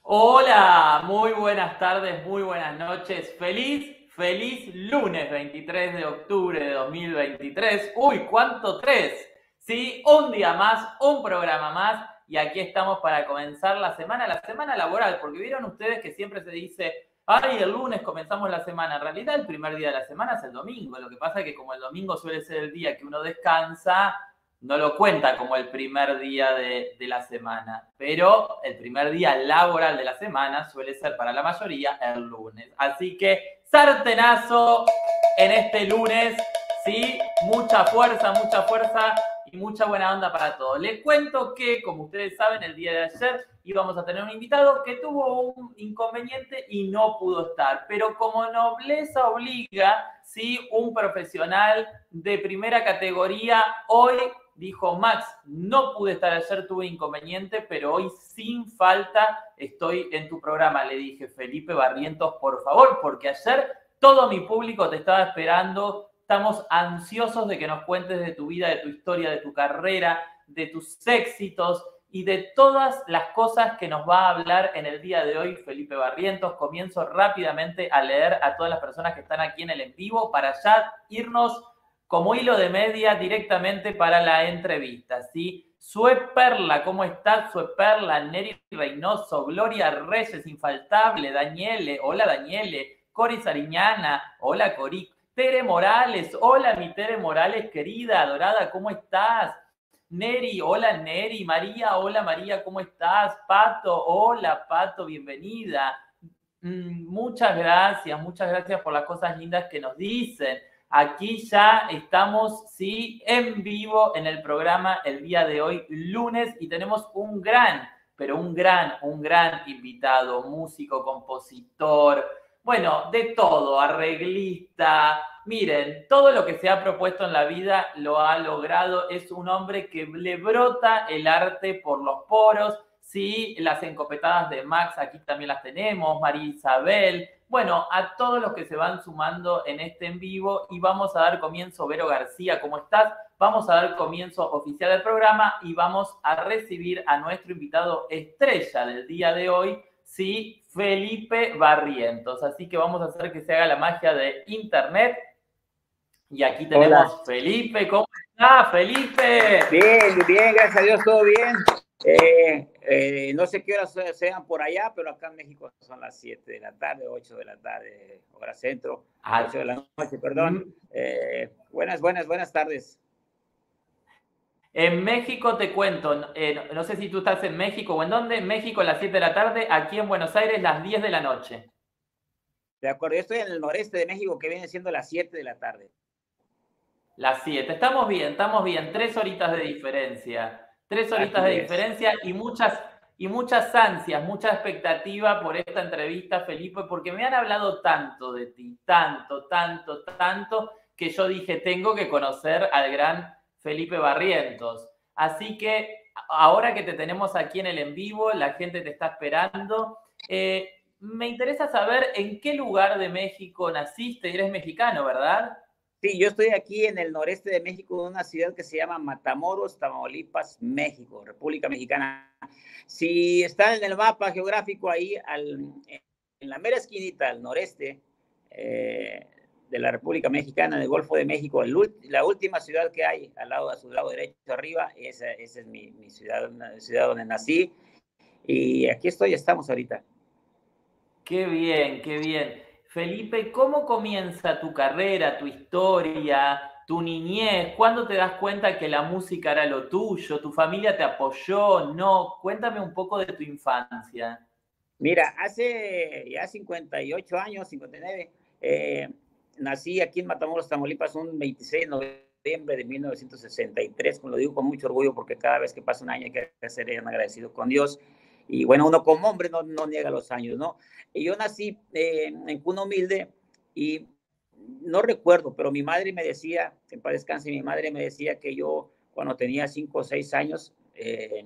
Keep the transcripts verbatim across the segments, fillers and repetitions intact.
Hola, muy buenas tardes, muy buenas noches. Feliz, feliz lunes veintitrés de octubre de dos mil veintitrés. Uy, ¿cuánto tres? Sí, un día más, un programa más y aquí estamos para comenzar la semana, la semana laboral, porque vieron ustedes que siempre se dice, ay, el lunes comenzamos la semana. En realidad el primer día de la semana es el domingo. Lo que pasa es que como el domingo suele ser el día que uno descansa, no lo cuenta como el primer día de, de, la semana, pero el primer día laboral de la semana suele ser para la mayoría el lunes. Así que sartenazo en este lunes, ¿sí? Mucha fuerza, mucha fuerza y mucha buena onda para todos. Les cuento que, como ustedes saben, el día de ayer íbamos a tener un invitado que tuvo un inconveniente y no pudo estar, pero como nobleza obliga, ¿sí? Un profesional de primera categoría hoy dijo, Max, no pude estar ayer, tuve inconveniente, pero hoy sin falta estoy en tu programa. Le dije, Felipe Barrientos, por favor, porque ayer todo mi público te estaba esperando. Estamos ansiosos de que nos cuentes de tu vida, de tu historia, de tu carrera, de tus éxitos y de todas las cosas que nos va a hablar en el día de hoy Felipe Barrientos. Comienzo rápidamente a leer a todas las personas que están aquí en el en vivo para ya irnos como hilo de media directamente para la entrevista, ¿sí? Sue Perla, ¿cómo estás? Sue Perla, Neri Reynoso, Gloria Reyes, infaltable, Daniele, hola Daniele, Cori Sariñana, hola Cori, Tere Morales, hola mi Tere Morales, querida, adorada, ¿cómo estás? Neri, hola Neri, María, hola María, ¿cómo estás? Pato, hola Pato, bienvenida. Mm, muchas gracias, muchas gracias por las cosas lindas que nos dicen. Aquí ya estamos, sí, en vivo en el programa el día de hoy, lunes, y tenemos un gran, pero un gran, un gran invitado, músico, compositor, bueno, de todo, arreglista. Miren, todo lo que se ha propuesto en la vida lo ha logrado. Es un hombre que le brota el arte por los poros. Sí, las encopetadas de Max aquí también las tenemos, María Isabel, bueno, a todos los que se van sumando en este en vivo y vamos a dar comienzo, Vero García, ¿cómo estás? Vamos a dar comienzo oficial del programa y vamos a recibir a nuestro invitado estrella del día de hoy, sí, Felipe Barrientos. Así que vamos a hacer que se haga la magia de internet y aquí Hola, tenemos Felipe, ¿cómo estás, Felipe? bien, bien, gracias a Dios, todo bien. Eh, eh, no sé qué horas sean por allá, pero acá en México son las siete de la tarde, ocho de la tarde, hora centro, ocho Ah, de la noche, perdón. mm, Eh, buenas, buenas, buenas tardes. En México te cuento, eh, no sé si tú estás en México o en dónde, en México a las siete de la tarde, aquí en Buenos Aires las diez de la noche. De acuerdo, yo estoy en el noreste de México, que viene siendo las siete de la tarde. Las siete. Estamos bien, estamos bien. Tres horitas de diferencia. Tres horitas Así de es. diferencia y muchas, y muchas ansias, mucha expectativa por esta entrevista, Felipe, porque me han hablado tanto de ti, tanto, tanto, tanto, que yo dije, tengo que conocer al gran Felipe Barrientos. Así que ahora que te tenemos aquí en el en vivo, la gente te está esperando. Eh, me interesa saber en qué lugar de México naciste. Eres mexicano, ¿verdad? Sí, yo estoy aquí en el noreste de México, en una ciudad que se llama Matamoros, Tamaulipas, México, República Mexicana. Si está en el mapa geográfico ahí, al, en la mera esquinita, al noreste eh, de la República Mexicana, en el Golfo de México, el, la última ciudad que hay, al lado, a su lado derecho arriba, esa, esa es mi, mi ciudad, una ciudad donde nací. Y aquí estoy, estamos ahorita. Qué bien, qué bien. Felipe, ¿cómo comienza tu carrera, tu historia, tu niñez? ¿Cuándo te das cuenta que la música era lo tuyo? ¿Tu familia te apoyó? No. Cuéntame un poco de tu infancia. Mira, hace ya cincuenta y ocho años, cincuenta y nueve, eh, nací aquí en Matamoros, Tamaulipas, un veintiséis de noviembre de mil novecientos sesenta y tres, como lo digo con mucho orgullo, porque cada vez que pasa un año hay que ser agradecido con Dios. Y bueno, uno como hombre no, no niega los años, ¿no? Y yo nací eh, en cuna humilde y no recuerdo, pero mi madre me decía, en paz descanse, mi madre me decía que yo cuando tenía cinco o seis años, eh,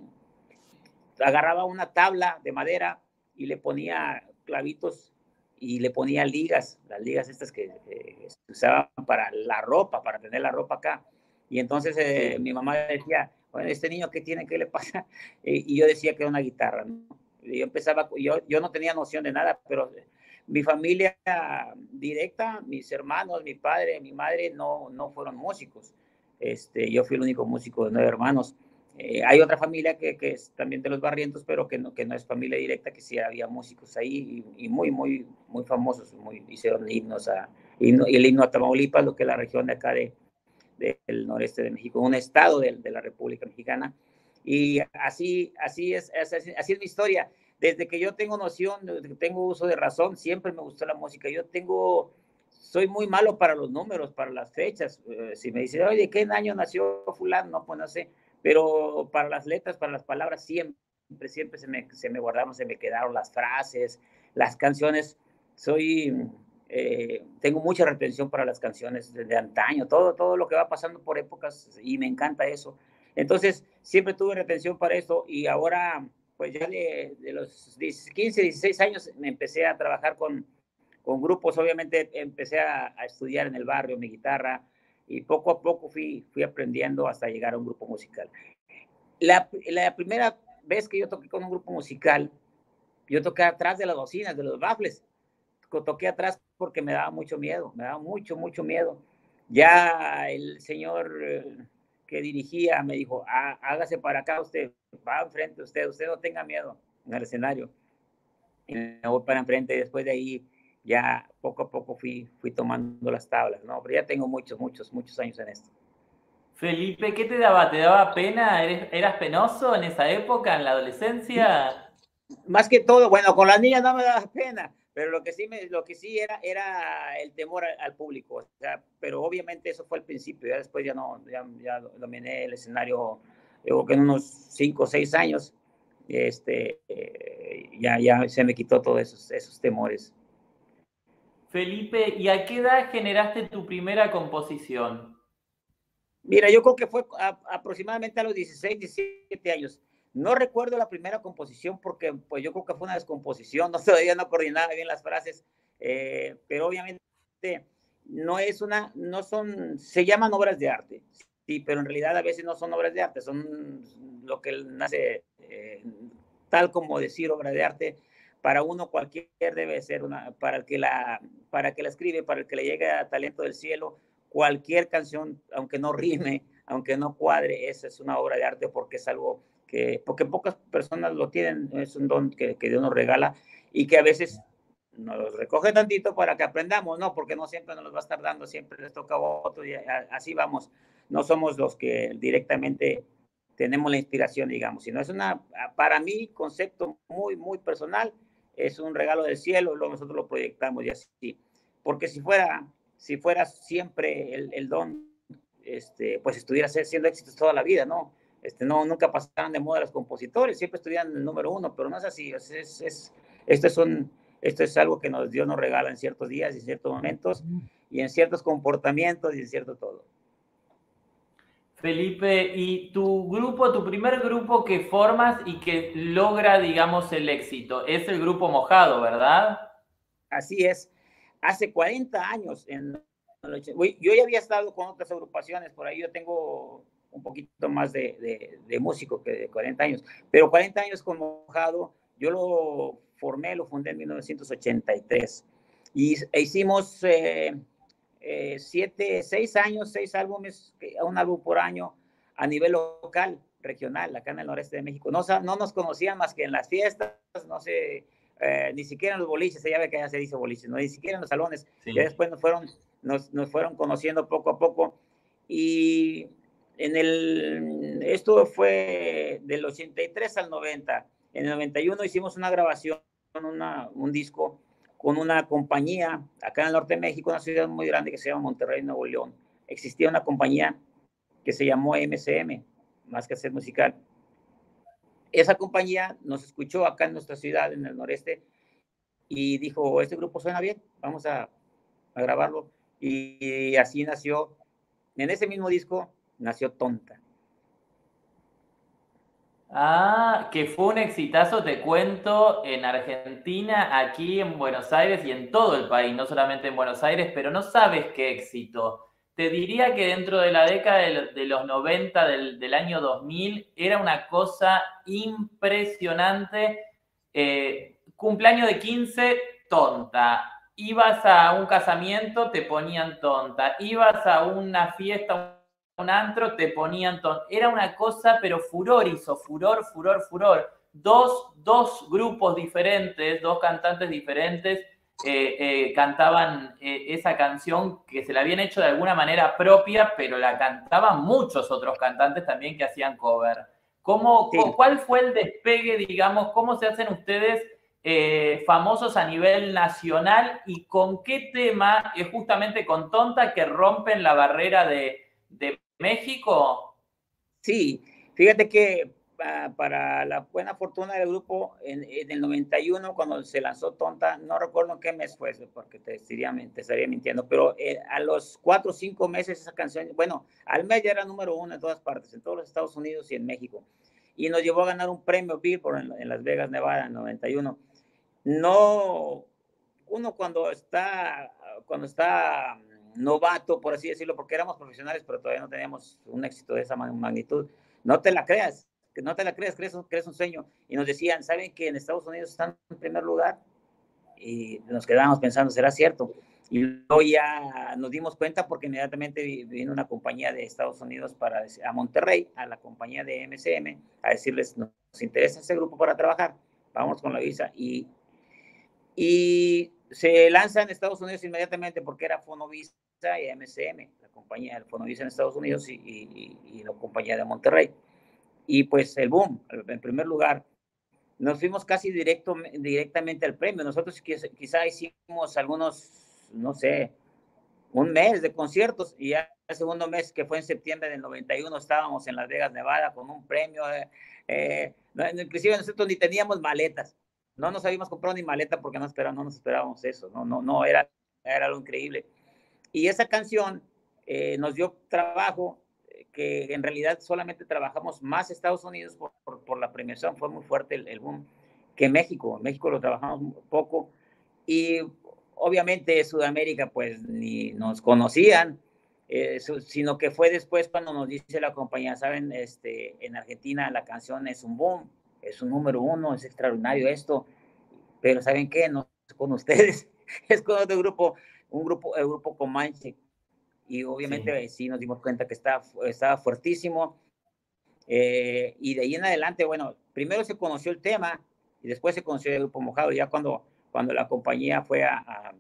agarraba una tabla de madera y le ponía clavitos y le ponía ligas, las ligas estas que eh, se usaban para la ropa, para tener la ropa acá. Y entonces eh, Sí. mi mamá decía, bueno, este niño, ¿qué tiene? ¿Qué le pasa? Eh, y yo decía que era una guitarra, ¿no? Yo empezaba, yo, yo no tenía noción de nada, pero mi familia directa, mis hermanos, mi padre, mi madre, no, no fueron músicos. Este, yo fui el único músico de nueve hermanos. Eh, hay otra familia que, que es también de los Barrientos, pero que no, que no es familia directa, que sí había músicos ahí y, y muy, muy, muy famosos, muy, hicieron himnos a, himno, y el himno a Tamaulipas, lo que es la región de acá de, de, del noreste de México, un estado de, de la República Mexicana. Y así, así, es, así, así es mi historia. Desde que yo tengo noción, desde que tengo uso de razón, siempre me gustó la música. Yo tengo, soy muy malo para los números, para las fechas. Eh, si me dicen, oye, ¿qué año nació fulano? No, pues no sé. Pero para las letras, para las palabras, siempre, siempre se me, se me guardaron, se me quedaron las frases, las canciones. Soy, eh, tengo mucha retención para las canciones de, de antaño, todo, todo lo que va pasando por épocas, y me encanta eso. Entonces, siempre tuve retención para esto, y ahora, pues ya de, de los quince, dieciséis años, me empecé a trabajar con, con grupos. Obviamente empecé a, a estudiar en el barrio mi guitarra, y poco a poco fui, fui aprendiendo hasta llegar a un grupo musical. La, la primera vez que yo toqué con un grupo musical, yo toqué atrás de las bocinas, de los baffles. Toqué atrás porque me daba mucho miedo, me daba mucho, mucho miedo. Ya el señor eh, que dirigía me dijo, ah, hágase para acá usted, va enfrente usted, usted no tenga miedo en el escenario. Y me voy para enfrente, y después de ahí ya poco a poco fui, fui tomando las tablas, ¿no? Pero ya tengo muchos, muchos, muchos años en esto. Felipe, ¿qué te daba? ¿Te daba pena? ¿Eres, ¿Eras penoso en esa época, en la adolescencia? Más que todo, bueno, con las niñas no me daba pena, pero lo que sí, me, lo que sí era, era el temor al, al público. O sea, pero obviamente eso fue al principio, ya después ya no, ya, ya dominé el escenario, digo que en unos cinco o seis años, este, eh, ya, ya se me quitó todos esos, esos temores. Felipe, ¿y a qué edad generaste tu primera composición? Mira, yo creo que fue a, aproximadamente a los dieciséis, diecisiete años. No recuerdo la primera composición porque pues yo creo que fue una descomposición, no, todavía no coordinaba bien las frases, eh, pero obviamente no es una, no son, se llaman obras de arte, sí, pero en realidad a veces no son obras de arte, son lo que nace, eh, tal como decir obra de arte, para uno cualquier debe ser una, para el que la, para que la escribe, para el que le llegue a talento del cielo, cualquier canción, aunque no rime, aunque no cuadre, esa es una obra de arte porque es algo que, porque pocas personas lo tienen, es un don que, que Dios nos regala y que a veces nos los recoge tantito para que aprendamos, ¿no? Porque no siempre nos los va a estar dando, siempre les toca a otro y así vamos. No somos los que directamente tenemos la inspiración, digamos, sino es una, para mí, concepto muy, muy personal, es un regalo del cielo, luego nosotros lo proyectamos y así. Porque si fuera si fuera siempre el, el don, este, pues estuviera siendo éxitos toda la vida, ¿no? Este, no, nunca pasaran de moda los compositores, siempre estuvieran el número uno, pero no es así. Es, es, es, esto, es un, esto es algo que nos, Dios nos regala en ciertos días y en ciertos momentos y en ciertos comportamientos y en cierto todo. Felipe, ¿y tu grupo, tu primer grupo que formas y que logra, digamos, el éxito? Es el Grupo Mojado, ¿verdad? Así es. Hace cuarenta años, en, yo ya había estado con otras agrupaciones, por ahí yo tengo un poquito más de, de, de músico que de cuarenta años, pero cuarenta años con Mojado, yo lo formé, lo fundé en mil novecientos ochenta y tres y e hicimos eh, eh, siete, seis años, seis álbumes, un álbum por año a nivel local, regional, acá en el noreste de México. No, no nos conocían más que en las fiestas, no sé, eh, ni siquiera en los boliches, ya ve que ya se dice boliches, no, ni siquiera en los salones. Sí. Ya después nos fueron, nos, nos fueron conociendo poco a poco y en el, esto fue del ochenta y tres al noventa. En el noventa y uno hicimos una grabación, una, un disco con una compañía acá en el norte de México, una ciudad muy grande que se llama Monterrey, Nuevo León. Existía una compañía que se llamó M C M, Más que Hacer Musical. Esa compañía nos escuchó acá en nuestra ciudad, en el noreste, y dijo, este grupo suena bien, vamos a, a grabarlo. Y, y así nació, en ese mismo disco, nació Tonta. Ah, que fue un exitazo, te cuento, en Argentina, aquí en Buenos Aires y en todo el país, no solamente en Buenos Aires, pero no sabes qué éxito. Te diría que dentro de la década de, de los noventa, del, del año dos mil, era una cosa impresionante. Eh, cumpleaños de quince, tonta. Ibas a un casamiento, te ponían tonta. Ibas a una fiesta, un antro, te ponían tonta. Era una cosa, pero furor hizo, furor, furor, furor. Dos, dos grupos diferentes, dos cantantes diferentes eh, eh, cantaban eh, esa canción que se la habían hecho de alguna manera propia, pero la cantaban muchos otros cantantes también que hacían cover. ¿Cómo, Sí. ¿Cuál fue el despegue, digamos, cómo se hacen ustedes eh, famosos a nivel nacional y con qué tema, es justamente con Tonta, que rompen la barrera de, de México? Sí, fíjate que uh, para la buena fortuna del grupo, en, en, el noventa y uno, cuando se lanzó Tonta, no recuerdo en qué mes fue, porque te, diría, te estaría mintiendo, pero eh, a los cuatro o cinco meses esa canción, bueno, al mes ya era número uno en todas partes, en todos los Estados Unidos y en México. Y nos llevó a ganar un premio Billboard en, en Las Vegas, Nevada, en noventa y uno. No, uno cuando está, cuando está novato, por así decirlo, porque éramos profesionales, pero todavía no teníamos un éxito de esa magnitud, no te la creas, que no te la creas, crees, crees un sueño. Y nos decían, ¿saben que en Estados Unidos están en primer lugar? Y nos quedábamos pensando, ¿será cierto? Y luego ya nos dimos cuenta porque inmediatamente vino una compañía de Estados Unidos para, a Monterrey, a la compañía de M C M, a decirles, nos interesa ese grupo para trabajar, vamos con la visa. Y y se lanza en Estados Unidos inmediatamente porque era Fonovisa y M C M, la compañía de Fonovisa en Estados Unidos y, y, y la compañía de Monterrey. Y pues el boom, en primer lugar, nos fuimos casi directo, directamente al premio. Nosotros quizá hicimos algunos, no sé, un mes de conciertos y ya el segundo mes, que fue en septiembre del noventa y uno, estábamos en Las Vegas, Nevada, con un premio. Eh, eh, inclusive nosotros ni teníamos maletas. No nos habíamos comprado ni maleta porque no, esperábamos, no nos esperábamos eso. No, no, no, era, era algo increíble. Y esa canción eh, nos dio trabajo, eh, que en realidad solamente trabajamos más Estados Unidos por, por, por la premiación. Fue muy fuerte el, el boom que México. En México lo trabajamos poco. Y obviamente Sudamérica pues ni nos conocían, eh, sino que fue después cuando nos dice la compañía, saben, este, en Argentina la canción es un boom, es un número uno, es extraordinario esto, pero ¿saben qué? No es con ustedes, es con otro grupo, un grupo, el grupo Comanche, y obviamente sí, sí nos dimos cuenta que estaba, estaba fuertísimo, eh, y de ahí en adelante, bueno, primero se conoció el tema, y después se conoció el grupo Mojado, ya cuando cuando la compañía fue a, a,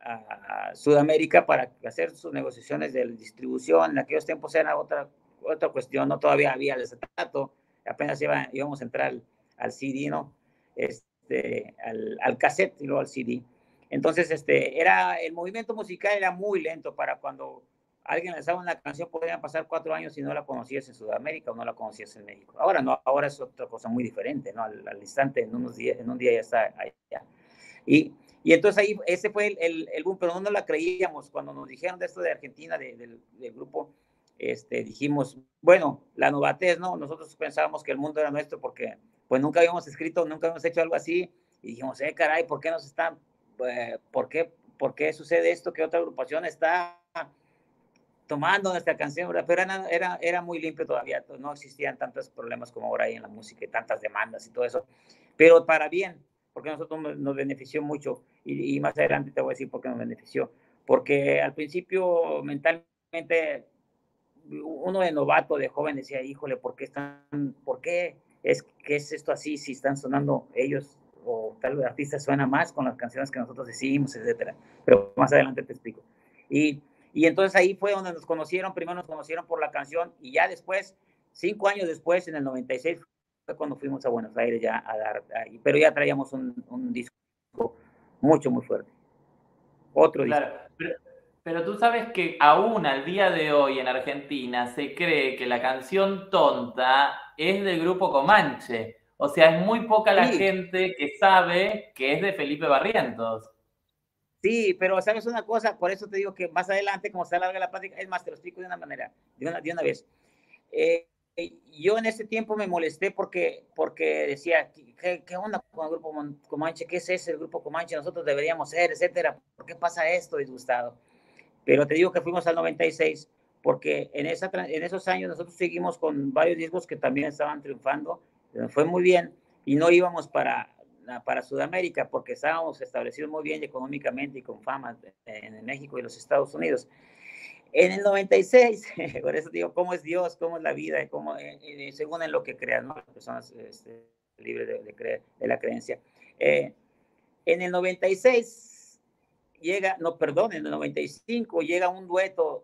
a, Sudamérica para hacer sus negociaciones de distribución. En aquellos tiempos era otra, otra cuestión, no todavía había el acetato, apenas iba, íbamos a entrar al, al C D, ¿no? Este, al, al cassette y luego al C D. Entonces, este, era, el movimiento musical era muy lento para cuando alguien lanzaba una canción, podrían pasar cuatro años si no la conocías en Sudamérica o no la conocías en México. Ahora no, ahora es otra cosa muy diferente, ¿no? Al, al instante, en, unos días, en un día ya está allá. Y, y entonces ahí, ese fue el, el, el boom, pero no nos la creíamos. Cuando nos dijeron de esto de Argentina, de, de, del grupo, este, dijimos, bueno, la novatez, ¿no? Nosotros pensábamos que el mundo era nuestro porque pues nunca habíamos escrito, nunca habíamos hecho algo así. Y dijimos, eh, caray, ¿por qué nos están, eh, por qué, por qué sucede esto que otra agrupación está tomando nuestra canción, ¿verdad? Pero era, era, era muy limpio todavía, no existían tantos problemas como ahora hay en la música, y tantas demandas y todo eso, pero para bien, porque a nosotros nos benefició mucho, y, y más adelante te voy a decir por qué nos benefició, porque al principio mentalmente uno de novato, de joven, decía, híjole, ¿por qué están, por qué es, qué es esto así, si están sonando ellos, o tal vez el artista suena más con las canciones que nosotros decimos, etcétera, pero más adelante te explico. Y y entonces ahí fue donde nos conocieron, primero nos conocieron por la canción y ya después, cinco años después, en el noventa y seis, fue cuando fuimos a Buenos Aires ya a dar, ahí, pero ya traíamos un, un disco mucho, muy fuerte. Otro claro, disco. Pero, pero tú sabes que aún al día de hoy en Argentina se cree que la canción Tonta es del grupo Comanche. O sea, es muy poca la Sí, gente que sabe que es de Felipe Barrientos. sí, pero sabes una cosa, por eso te digo que más adelante, como está larga la plática, es más, te lo explico de una manera, de una, de una vez. Eh, yo en ese tiempo me molesté porque, porque decía, ¿qué, qué onda con el grupo Comanche? ¿Qué es ese el grupo Comanche? Nosotros deberíamos ser, etcétera. ¿Por qué pasa esto, disgustado? Pero te digo que fuimos al noventa y seis porque en, esa, en esos años nosotros seguimos con varios discos que también estaban triunfando, fue muy bien y no íbamos para para Sudamérica, porque estábamos establecidos muy bien económicamente y con fama en México y los Estados Unidos. En el noventa y seis, por eso digo, ¿cómo es Dios? ¿Cómo es la vida? ¿Cómo, eh, eh, según en lo que crean, ¿no? Las personas este, libres de, de, creer, de la creencia. Eh, en el noventa y seis llega, no, perdón, en el noventa y cinco llega un dueto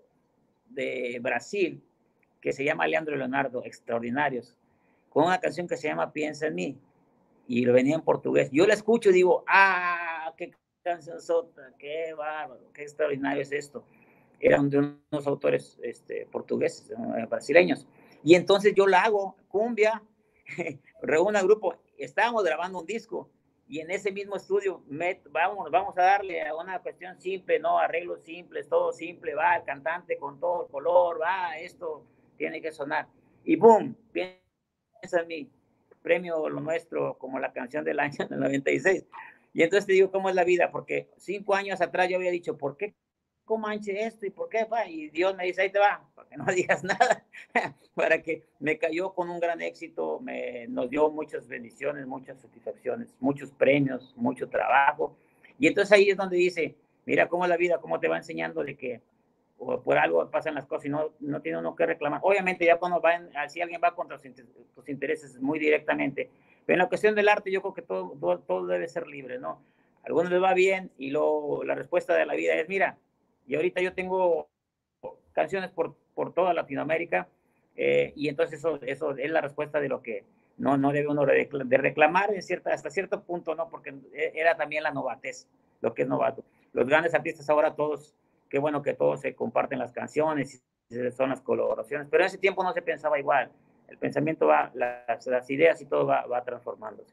de Brasil que se llama Leandro y Leonardo, extraordinarios, con una canción que se llama Piensa en mí, y lo venía en portugués. Yo la escucho y digo, ¡ah, qué canción sota! ¡Qué bárbaro! ¡Qué extraordinario es esto! Eran de unos autores este, portugueses, eh, brasileños. Y entonces yo la hago, cumbia, reúno al grupo, estábamos grabando un disco, y en ese mismo estudio, met, vamos, vamos a darle a una cuestión simple, no, arreglos simples, todo simple, va el cantante con todo el color, va, esto tiene que sonar. Y boom, piensa en mí, premio Lo Nuestro como la canción del año del noventa y seis. Y entonces te digo cómo es la vida, porque cinco años atrás yo había dicho, ¿por qué Comanche esto y por qué? Va? Y Dios me dice, ahí te va, para que no digas nada, para que me cayó con un gran éxito, me, nos dio muchas bendiciones, muchas satisfacciones, muchos premios, mucho trabajo. Y entonces ahí es donde dice, mira cómo la vida, cómo te va enseñando de que o por algo pasan las cosas y no, no tiene uno que reclamar. Obviamente ya cuando va, si alguien va contra tus intereses muy directamente, pero en la cuestión del arte yo creo que todo, todo, todo debe ser libre, ¿no? A algunos les va bien y luego la respuesta de la vida es, mira, y ahorita yo tengo canciones por, por toda Latinoamérica, eh, y entonces eso, eso es la respuesta de lo que no, no debe uno de reclamar en cierta, hasta cierto punto, ¿no? Porque era también la novatez, lo que es novato. Los grandes artistas ahora todos, qué bueno que todos se comparten las canciones, son las colaboraciones, pero en ese tiempo no se pensaba igual. El pensamiento va, las, las ideas y todo va, va transformándose.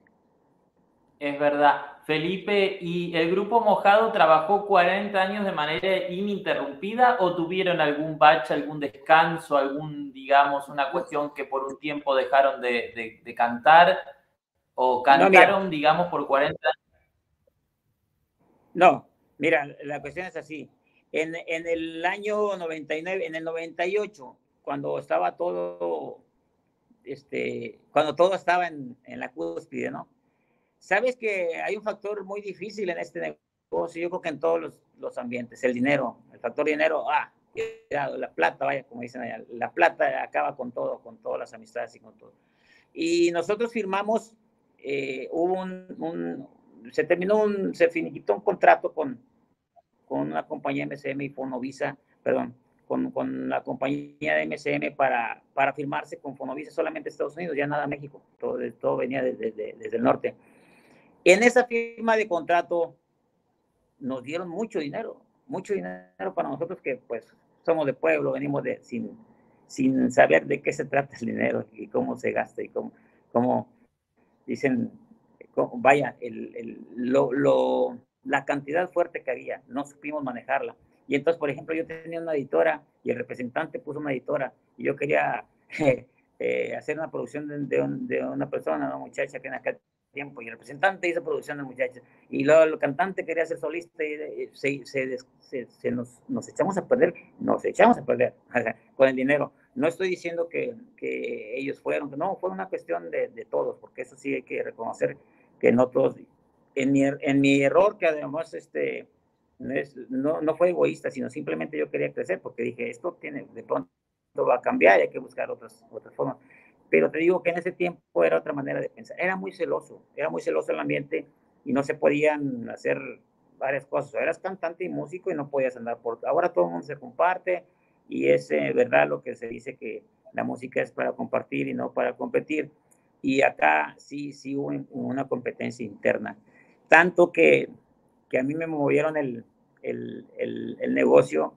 Es verdad. Felipe, ¿y el Grupo Mojado trabajó cuarenta años de manera ininterrumpida o tuvieron algún bache, algún descanso, algún, digamos, una cuestión que por un tiempo dejaron de, de, de cantar o cantaron, no, digamos, por cuarenta años? No, mira, la cuestión es así. En, en el año noventa y nueve, en el noventa y ocho, cuando estaba todo, este, cuando todo estaba en, en la cúspide, ¿no? Sabes que hay un factor muy difícil en este negocio, yo creo que en todos los, los ambientes, el dinero, el factor dinero, ah, la plata, vaya, como dicen allá, la plata acaba con todo, con todas las amistades y con todo. Y nosotros firmamos, eh, hubo un, un, se terminó, un, se finiquitó un contrato con, con una compañía M C M y Fonovisa, perdón, con, con la compañía de M C M para, para firmarse con Fonovisa solamente Estados Unidos, ya nada México, todo, todo venía desde, desde, desde el norte. En esa firma de contrato nos dieron mucho dinero, mucho dinero para nosotros que pues somos de pueblo, venimos de, sin, sin saber de qué se trata el dinero y cómo se gasta y cómo, cómo dicen, cómo, vaya, el, el, lo, lo, la cantidad fuerte que había, no supimos manejarla. Y entonces, por ejemplo, yo tenía una editora y el representante puso una editora y yo quería eh, eh, hacer una producción de, de, un, de una persona, una muchacha que en aquel tiempo, y el representante hizo producción de muchachos, y luego el cantante quería ser solista, y se, se, se, se nos, nos echamos a perder, nos echamos a perder con el dinero. No estoy diciendo que, que ellos fueron, no, fue una cuestión de, de todos, porque eso sí hay que reconocer que no todos, en mi, en mi error, que además este, no, no fue egoísta, sino simplemente yo quería crecer, porque dije, esto tiene, de pronto va a cambiar, hay que buscar otras, otras formas. Pero te digo que en ese tiempo era otra manera de pensar. Era muy celoso, era muy celoso el ambiente y no se podían hacer varias cosas. Eras cantante y músico y no podías andar por... Ahora todo el mundo se comparte y es eh, verdad lo que se dice que la música es para compartir y no para competir. Y acá sí, sí hubo una competencia interna. Tanto que, que a mí me movieron el, el, el, el negocio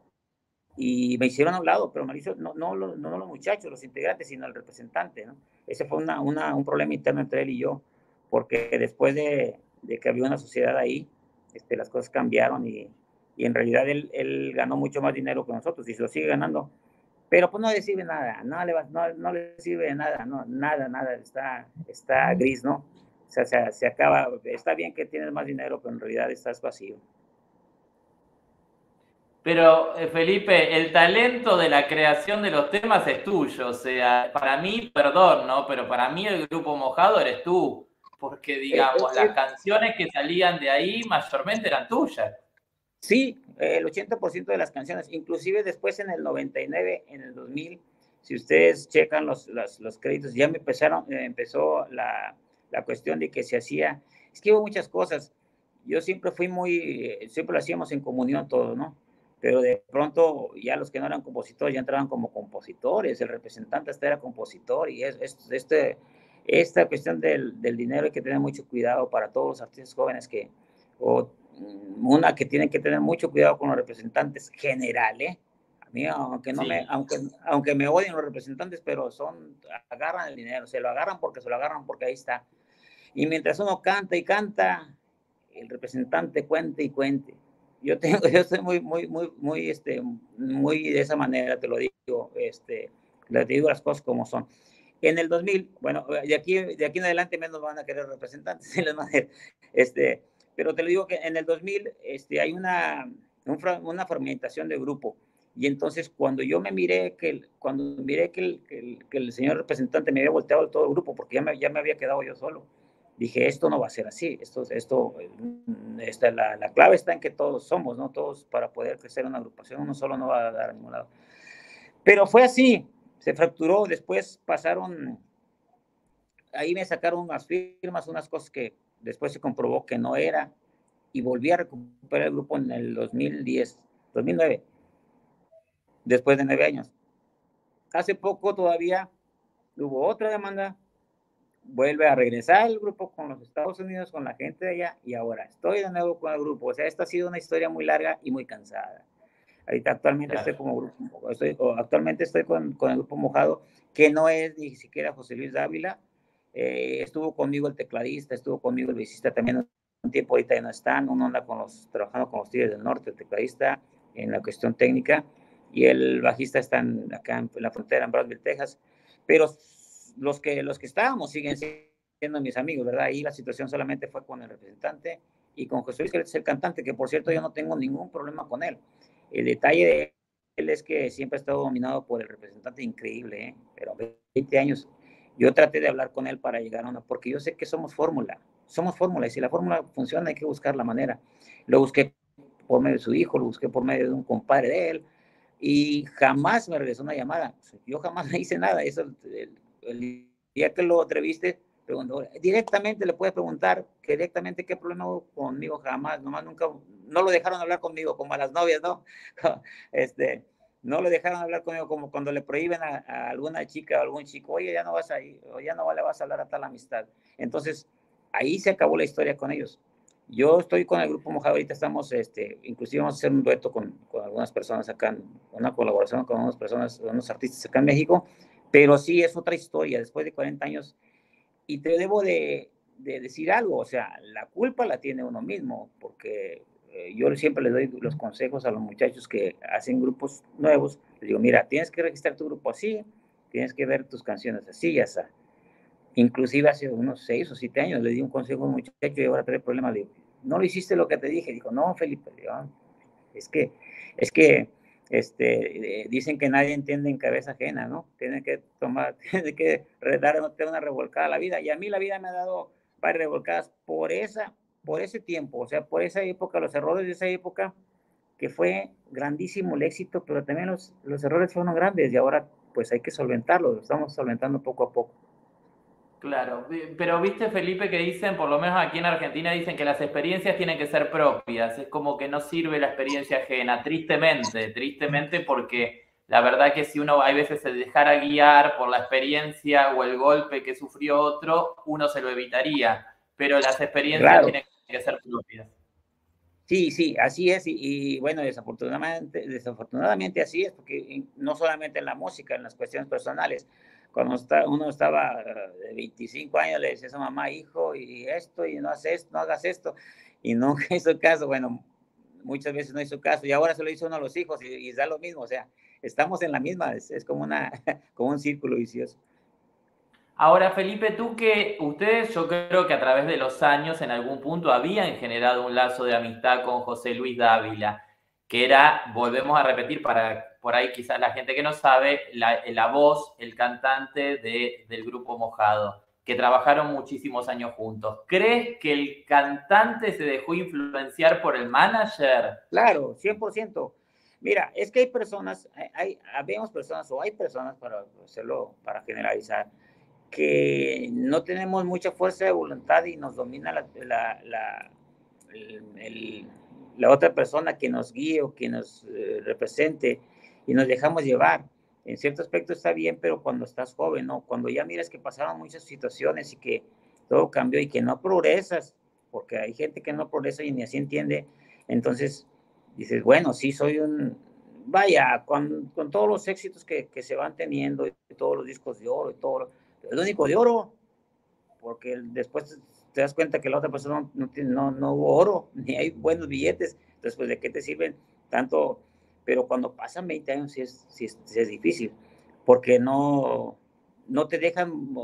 y me hicieron a un lado, pero me hizo, no, no, no, no los muchachos, los integrantes, sino el representante, ¿no? Ese fue una, una, un problema interno entre él y yo, porque después de, de que había una sociedad ahí, este, las cosas cambiaron y, y en realidad él, él ganó mucho más dinero que nosotros y se lo sigue ganando, pero pues no le sirve nada, no le, va, no, no le sirve de nada, no, nada, nada, está, está gris, ¿no? O sea, se, se acaba, está bien que tienes más dinero, pero en realidad estás vacío. Pero, eh, Felipe, el talento de la creación de los temas es tuyo. O sea, para mí, perdón, ¿no? Pero para mí el Grupo Mojado eres tú. porque digamos, Eh, eh, las canciones que salían de ahí mayormente eran tuyas. Sí, el ochenta por ciento de las canciones, inclusive después en el noventa y nueve, en el dos mil, si ustedes checan los, los, los créditos, ya me empezaron, eh, empezó la, la cuestión de que se hacía, es que hubo muchas cosas. Yo siempre fui muy, eh, siempre lo hacíamos en comunión todo, ¿no? Pero de pronto ya los que no eran compositores ya entraban como compositores, el representante hasta era compositor y es, es, este, esta cuestión del, del dinero hay que tener mucho cuidado para todos los artistas jóvenes que, o una que tienen que tener mucho cuidado con los representantes generales. A mí, aunque no Sí. me, aunque, aunque me odien los representantes, pero son, agarran el dinero, se lo agarran porque se lo agarran porque ahí está. Y mientras uno canta y canta, el representante cuente y cuente. Yo tengo, yo estoy muy, muy, muy, muy, este, muy de esa manera, te lo digo, este, te digo las cosas como son. En el dos mil, bueno, de aquí, de aquí en adelante menos van a querer representantes, este, pero te lo digo que en el dos mil este, hay una, un, una fragmentación de grupo. Y entonces cuando yo me miré, que el, cuando miré que el, que, el, que el señor representante me había volteado todo el grupo, porque ya me, ya me había quedado yo solo, dije, esto no va a ser así, esto, esto, esta, la, la clave está en que todos somos, ¿no? Todos para poder crecer una agrupación, uno solo no va a dar a ningún lado. Pero fue así, se fracturó, después pasaron, ahí me sacaron unas firmas, unas cosas que después se comprobó que no era, y volví a recuperar el grupo en el dos mil diez, dos mil nueve, después de nueve años. Hace poco todavía hubo otra demanda, vuelve a regresar el grupo con los Estados Unidos, con la gente de allá, y ahora estoy de nuevo con el grupo. O sea, esta ha sido una historia muy larga y muy cansada. Ahorita actualmente claro. estoy como grupo, estoy, actualmente estoy con, con el grupo Mojado, que no es ni siquiera José Luis Dávila. Eh, estuvo conmigo el tecladista, estuvo conmigo el bassista también un tiempo, ahorita ya no están, uno anda con los, trabajando con los Tigres del Norte, el tecladista en la cuestión técnica, y el bajista está en, acá en la frontera, en Brownsville, Texas, pero los que, los que estábamos siguen siendo mis amigos, ¿verdad? Ahí la situación solamente fue con el representante y con José Luis, que es el cantante, que por cierto yo no tengo ningún problema con él. El detalle de él es que siempre ha estado dominado por el representante, increíble, ¿eh? Pero veinte años. Yo traté de hablar con él para llegar a una, porque yo sé que somos fórmula, somos fórmula, y si la fórmula funciona hay que buscar la manera. Lo busqué por medio de su hijo, lo busqué por medio de un compadre de él, y jamás me regresó una llamada. Yo jamás le hice nada. Eso, el, el día que lo entreviste, preguntó, directamente le puedes preguntar que directamente qué problema hubo conmigo, jamás, nomás nunca, no lo dejaron hablar conmigo, como a las novias, ¿no? este, no lo dejaron hablar conmigo, como cuando le prohíben a, a alguna chica o algún chico, oye, ya no vas a ir, o ya no le vas a hablar a tal amistad. Entonces, ahí se acabó la historia con ellos. Yo estoy con el grupo Mojado, ahorita estamos, este, inclusive vamos a hacer un dueto con, con algunas personas acá, en, una colaboración con unas personas, unos artistas acá en México, pero sí es otra historia, después de cuarenta años, y te debo de, de decir algo, o sea, la culpa la tiene uno mismo, porque eh, yo siempre les doy los consejos a los muchachos que hacen grupos nuevos, les digo, mira, tienes que registrar tu grupo así, tienes que ver tus canciones así, ya está. Inclusive hace unos seis o siete años le di un consejo a un muchacho y ahora trae problemas. Le digo, no lo hiciste lo que te dije. Dijo, no, Felipe, digo, es que, es que este, eh, dicen que nadie entiende en cabeza ajena, ¿no? Tienen que tomar, tienen que dar una revolcada a la vida. Y a mí la vida me ha dado varias revolcadas por, esa, por ese tiempo, o sea, por esa época, los errores de esa época, que fue grandísimo el éxito, pero también los, los errores fueron grandes y ahora pues hay que solventarlos, lo estamos solventando poco a poco. Claro, pero viste, Felipe, que dicen, por lo menos aquí en Argentina, dicen que las experiencias tienen que ser propias, es como que no sirve la experiencia ajena, tristemente, tristemente porque la verdad que si uno hay veces se dejara guiar por la experiencia o el golpe que sufrió otro, uno se lo evitaría, pero las experiencias claro. tienen que ser propias. Sí, sí, así es, y, y bueno, desafortunadamente, desafortunadamente así es, porque no solamente en la música, en las cuestiones personales, cuando está, uno estaba de veinticinco años, le decía a su mamá, hijo, y esto, y no haces esto, no hagas esto, y no hizo caso, bueno, muchas veces no hizo caso, y ahora se lo hizo uno a los hijos, y, y da lo mismo, o sea, estamos en la misma, es, es como, una, como un círculo vicioso. Ahora, Felipe, tú que ustedes, yo creo que a través de los años, en algún punto, habían generado un lazo de amistad con José Luis Dávila, que era, volvemos a repetir, para por ahí quizás la gente que no sabe, la, la voz, el cantante de, del grupo Mojado. que trabajaron muchísimos años juntos. ¿Crees que el cantante se dejó influenciar por el manager? Claro, cien por ciento. Mira, es que hay personas, hay, hay habemos personas o hay personas, para hacerlo, para generalizar, que no tenemos mucha fuerza de voluntad y nos domina la, la, la, el, el, la otra persona que nos guíe o que nos eh, represente y nos dejamos llevar. En cierto aspecto está bien, pero cuando estás joven, ¿no? Cuando ya miras que pasaron muchas situaciones y que todo cambió y que no progresas, porque hay gente que no progresa y ni así entiende, entonces dices, bueno, sí, soy un... Vaya, con, con todos los éxitos que, que se van teniendo, y todos los discos de oro y todo, el único de oro, porque después te das cuenta que la otra persona no, no, no hubo oro, ni hay buenos billetes, entonces, pues, ¿de qué te sirven tanto? Pero cuando pasan veinte años sí es, sí es, sí es difícil, porque no, no te dejan,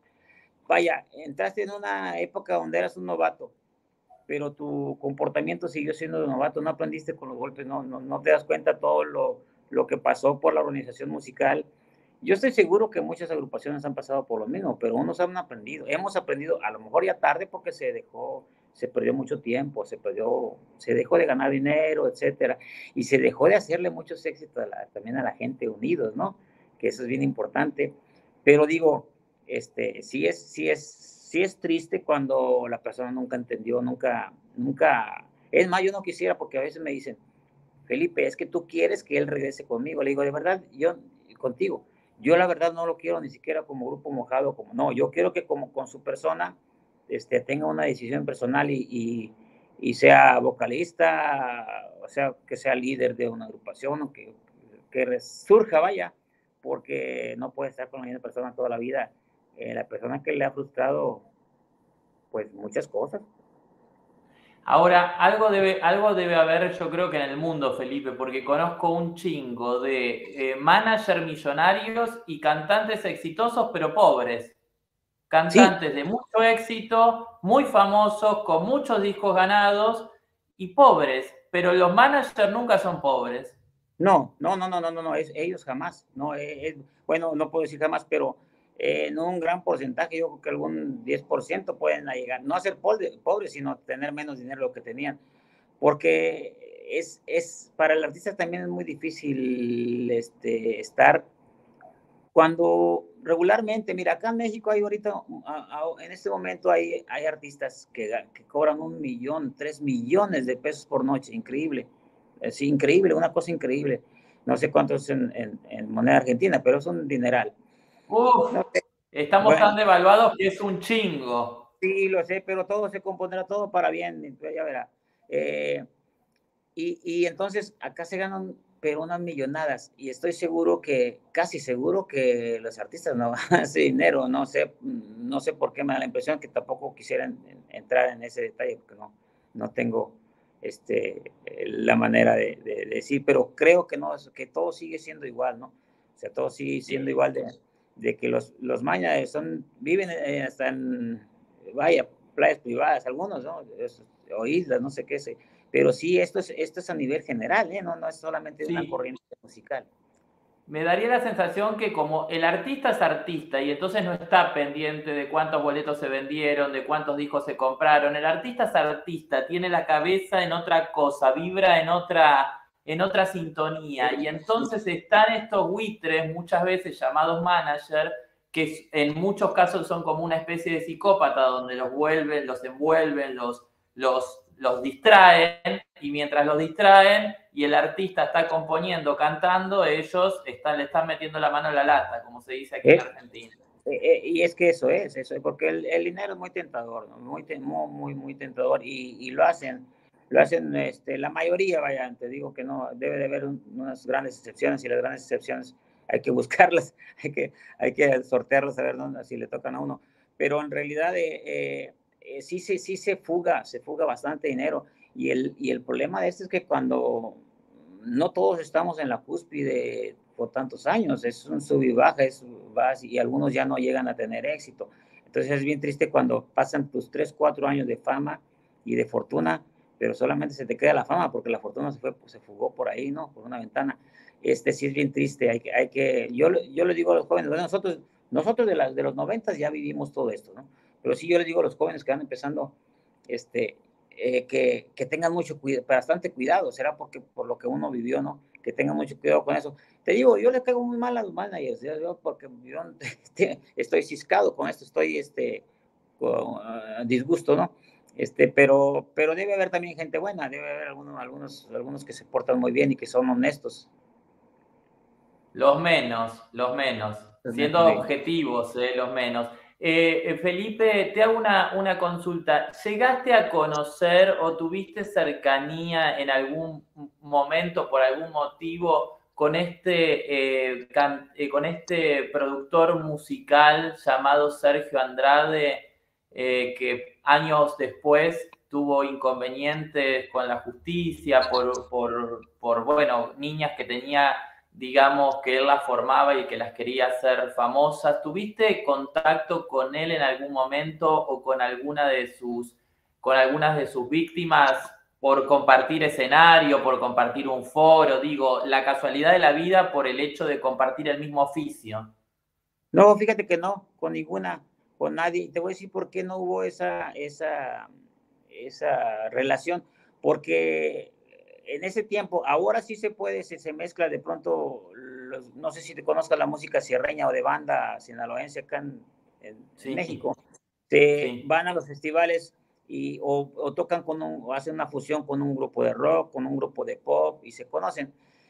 vaya, entraste en una época donde eras un novato, pero tu comportamiento siguió siendo de novato, no aprendiste con los golpes, no, no, no te das cuenta todo lo, lo que pasó por la organización musical. Yo estoy seguro que muchas agrupaciones han pasado por lo mismo, pero unos han aprendido, hemos aprendido, a lo mejor ya tarde porque se dejó, se perdió mucho tiempo, se perdió, se dejó de ganar dinero, etcétera, y se dejó de hacerle muchos éxitos a la, también a la gente unidos, ¿no? Que eso es bien importante, pero digo, este, sí es, sí es, sí es triste cuando la persona nunca entendió, nunca, nunca, es más, yo no quisiera porque a veces me dicen, Felipe, es que tú quieres que él regrese conmigo. Le digo, de verdad, yo contigo, yo la verdad no lo quiero ni siquiera como Grupo Mojado, como no, yo quiero que como con su persona este, tenga una decisión personal y, y, y sea vocalista, o sea, que sea líder de una agrupación, o que, que resurja, vaya, porque no puede estar con la misma persona toda la vida. Eh, la persona que le ha frustrado, pues muchas cosas. Ahora, algo debe, algo debe haber, yo creo que en el mundo, Felipe, porque conozco un chingo de eh, managers millonarios y cantantes exitosos, pero pobres. Sí, Cantantes de mucho éxito, muy famosos, con muchos discos ganados y pobres, pero los managers nunca son pobres. no, no, no, no, no, no, no, es, ellos jamás, no, es, es, bueno, no puedo decir jamás, pero eh, no un gran porcentaje, yo creo que algún diez por ciento pueden llegar, no a ser pobres, pobre, sino tener menos dinero de lo que tenían, porque es, es, para el artista también es muy difícil este, estar cuando regularmente, mira, acá en México hay ahorita, a, a, en este momento hay, hay artistas que, que cobran un millón, tres millones de pesos por noche, increíble, es increíble, una cosa increíble. No sé cuánto es en, en, en moneda argentina, pero es un dineral. Uf, No sé. estamos Bueno, tan devaluados que es un chingo. sí, lo sé, pero todo se compondrá todo para bien, ya verá. Eh, Y, y entonces acá se ganan pero unas millonadas y estoy seguro que, casi seguro que los artistas no ganan ese dinero, no sé, no sé por qué me da la impresión que tampoco quisieran entrar en ese detalle porque no, no tengo este, la manera de, de, de decir, pero creo que no, que todo sigue siendo igual, ¿no? O sea, todo sigue siendo igual de, de que los, los mañas son, viven hasta en, vaya, playas privadas, algunos, ¿no? O islas, no sé qué sé. Pero sí, esto es, esto es a nivel general, ¿eh? No, no es solamente de una Sí, corriente musical. me daría la sensación que como el artista es artista y entonces no está pendiente de cuántos boletos se vendieron, de cuántos discos se compraron, el artista es artista, tiene la cabeza en otra cosa, vibra en otra, en otra sintonía y entonces están estos buitres, muchas veces llamados manager, que en muchos casos son como una especie de psicópata donde los vuelven, los envuelven, los, los, los distraen y mientras los distraen y el artista está componiendo, cantando, ellos están, le están metiendo la mano en la lata, como se dice aquí en ¿Eh? Argentina. Eh, eh, y es que eso es, eso es, porque el, el dinero es muy tentador, ¿no? Muy, muy, muy, muy tentador, y, y lo hacen, lo hacen, este, la mayoría, vaya, te digo que no, debe de haber un, unas grandes excepciones, y las grandes excepciones hay que buscarlas, hay que, hay que sortearlas a ver dónde, si le tocan a uno, pero en realidad eh, eh, sí, sí, sí se fuga, se fuga bastante dinero, y el, y el problema de esto es que cuando no todos estamos en la cúspide por tantos años, es un sub y baja, es vas y algunos ya no llegan a tener éxito. Entonces es bien triste cuando pasan tus tres, cuatro años de fama y de fortuna, pero solamente se te queda la fama porque la fortuna se fue, pues, se fugó por ahí, ¿no? Por una ventana. Este sí es bien triste, hay que, hay que yo, yo le digo a los jóvenes, bueno, nosotros, Nosotros de, las, de los noventas ya vivimos todo esto, ¿no? Pero sí yo les digo a los jóvenes que van empezando, este, eh, que, que tengan mucho cuidado, bastante cuidado, será porque por lo que uno vivió, ¿no? Que tengan mucho cuidado con eso. Te digo, yo le caigo muy mal a los managers, yo, porque yo este, estoy ciscado con esto, estoy este, con uh, disgusto, ¿no? Este, pero, pero debe haber también gente buena, debe haber algunos, algunos, algunos que se portan muy bien y que son honestos. Los menos, los menos, siendo Sí. objetivos, eh, los menos. Eh, Felipe, te hago una, una consulta. ¿Llegaste a conocer o tuviste cercanía en algún momento, por algún motivo, con este, eh, can, eh, con este productor musical llamado Sergio Andrade, eh, que años después tuvo inconvenientes con la justicia por, por, por bueno, niñas que tenía, digamos, que él las formaba y que las quería hacer famosas? ¿Tuviste contacto con él en algún momento o con alguna de sus, con algunas de sus víctimas por compartir escenario, por compartir un foro? Digo, la casualidad de la vida por el hecho de compartir el mismo oficio. No, fíjate que no, con ninguna, con nadie. Te voy a decir por qué no hubo esa, esa, esa relación, porque en ese tiempo, ahora sí se puede, se, se mezcla de pronto, los, no sé si te conozcas la música sierreña o de banda sinaloense acá en, en, en Sí, México, se sí. van a los festivales y o, o tocan con un, o hacen una fusión con un grupo de rock, con un grupo de pop y se conocen.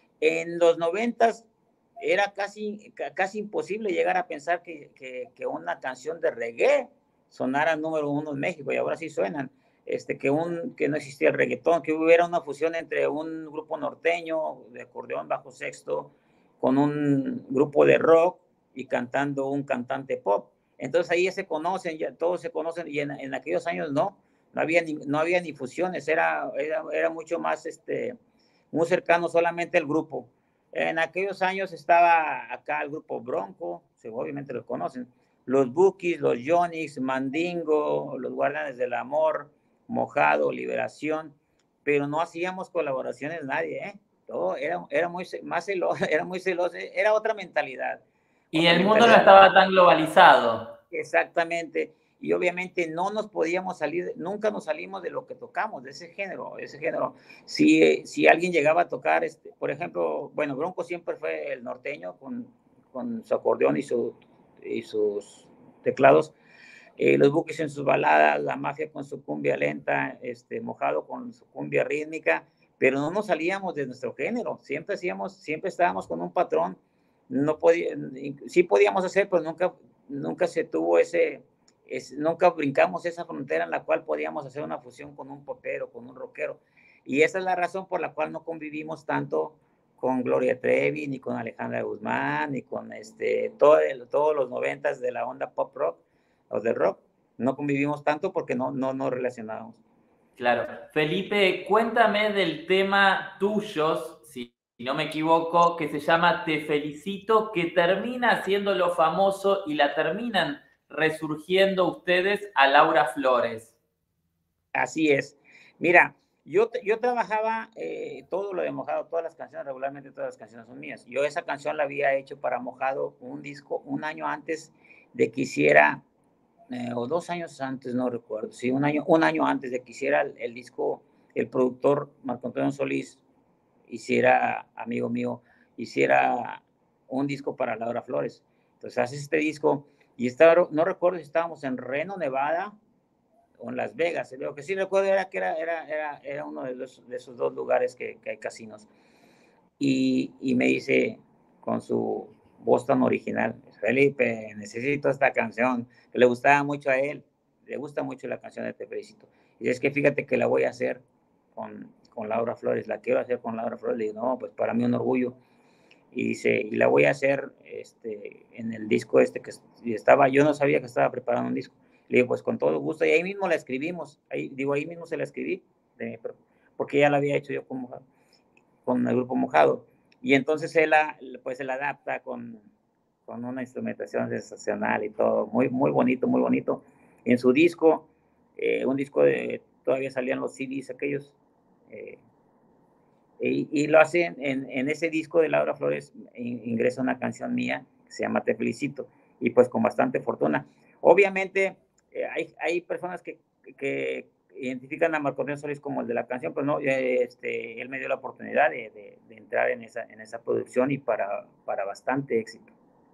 En los noventas era casi, casi imposible llegar a pensar que, que, que una canción de reggae sonara número uno en México, y ahora sí suenan. Este, que, un, que no existía el reggaetón, que hubiera una fusión entre un grupo norteño de acordeón bajo sexto con un grupo de rock y cantando un cantante pop. Entonces ahí se conocen, ya todos se conocen, y en, en aquellos años no, no había ni, no había ni fusiones, era, era, era mucho más este, muy cercano solamente el grupo. En aquellos años estaba acá el grupo Bronco, obviamente los conocen, los Bookies, los Yonix, Mandingo, los Guardianes del Amor, Mojado, Liberación, pero no hacíamos colaboraciones nadie, ¿eh? Todo era, era muy más celoso, era muy celoso, era otra mentalidad. Y Otra el mundo no mentalidad. estaba tan globalizado. Exactamente. Y obviamente no nos podíamos salir, nunca nos salimos de lo que tocamos, de ese género, de ese género. Si, si alguien llegaba a tocar, este, por ejemplo, bueno, Bronco siempre fue el norteño con, con su acordeón y, su, y sus teclados, eh, los Buques en sus baladas, la Mafia con su cumbia lenta, este, Mojado con su cumbia rítmica, pero no nos salíamos de nuestro género, siempre hacíamos, siempre estábamos con un patrón, no podía, sí podíamos hacer, pero nunca, nunca se tuvo ese, es, nunca brincamos esa frontera en la cual podíamos hacer una fusión con un popero, con un rockero, y esa es la razón por la cual no convivimos tanto con Gloria Trevi, ni con Alejandra Guzmán, ni con este, todo el, todos los noventas de la onda pop rock, o del rock, no convivimos tanto porque no, no nos relacionábamos. Claro. Felipe, cuéntame del tema tuyos, si no me equivoco, que se llama Te Felicito, que termina haciéndolo famoso y la terminan resurgiendo ustedes a Laura Flores. Así es. Mira, yo, yo trabajaba eh, todo lo de Mojado, todas las canciones, regularmente todas las canciones son mías. Yo esa canción la había hecho para Mojado un disco un año antes de que hiciera, eh, o dos años antes, no recuerdo, sí, un año, un año antes de que hiciera el, el disco, el productor Marco Antonio Solís hiciera, amigo mío, hiciera un disco para Laura Flores. Entonces hace este disco y estaba, no recuerdo si estábamos en Reno, Nevada, o en Las Vegas. Lo que sí recuerdo era que era, era, era, era uno de, los, de esos dos lugares que, que hay casinos. Y, y me dice con su voz tan original, Felipe, necesito esta canción, que le gustaba mucho a él, le gusta mucho la canción de Te Felicito. Y es que fíjate que la voy a hacer con, con Laura Flores, la quiero hacer con Laura Flores. Le digo, no, pues para mí un orgullo. Y dice, y la voy a hacer este, en el disco este que estaba, yo no sabía que estaba preparando un disco. Le digo, pues con todo gusto, y ahí mismo la escribimos, ahí, digo, ahí mismo se la escribí, de, porque ya la había hecho yo con, Mojado, con el grupo Mojado. Y entonces él la, pues se la adapta con, con una instrumentación sensacional y todo, muy, muy bonito, muy bonito. En su disco, eh, un disco de, todavía salían los C Ds aquellos, eh, y, y lo hacen en, en ese disco de Laura Flores, in, ingresa una canción mía que se llama Te Felicito. y pues con bastante fortuna. Obviamente eh, hay, hay personas que, que identifican a Marco Antonio Solís como el de la canción, pues no, este, él me dio la oportunidad de, de, de entrar en esa, en esa producción y para, para bastante éxito.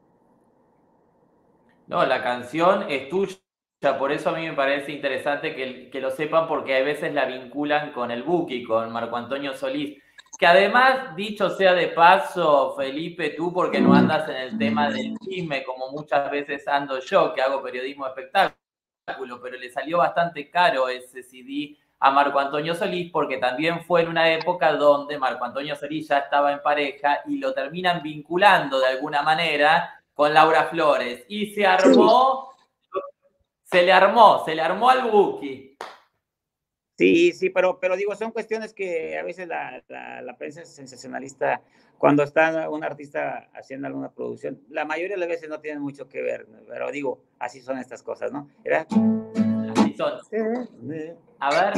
No, la canción es tuya, por eso a mí me parece interesante que, que lo sepan, porque a veces la vinculan con el Buki, con Marco Antonio Solís. Que además, dicho sea de paso, Felipe, tú porque no andas en el tema del chisme, como muchas veces ando yo, que hago periodismo de espectáculo, pero le salió bastante caro ese C D a Marco Antonio Solís, porque también fue en una época donde Marco Antonio Solís ya estaba en pareja y lo terminan vinculando de alguna manera con Laura Flores. Y se armó, se le armó, se le armó al Buki. Sí, sí, pero, pero digo, son cuestiones que a veces la, la, la prensa sensacionalista, cuando está un artista haciendo alguna producción, la mayoría de las veces no tienen mucho que ver, pero digo, así son estas cosas, ¿no? ¿Era? Así son. A ver.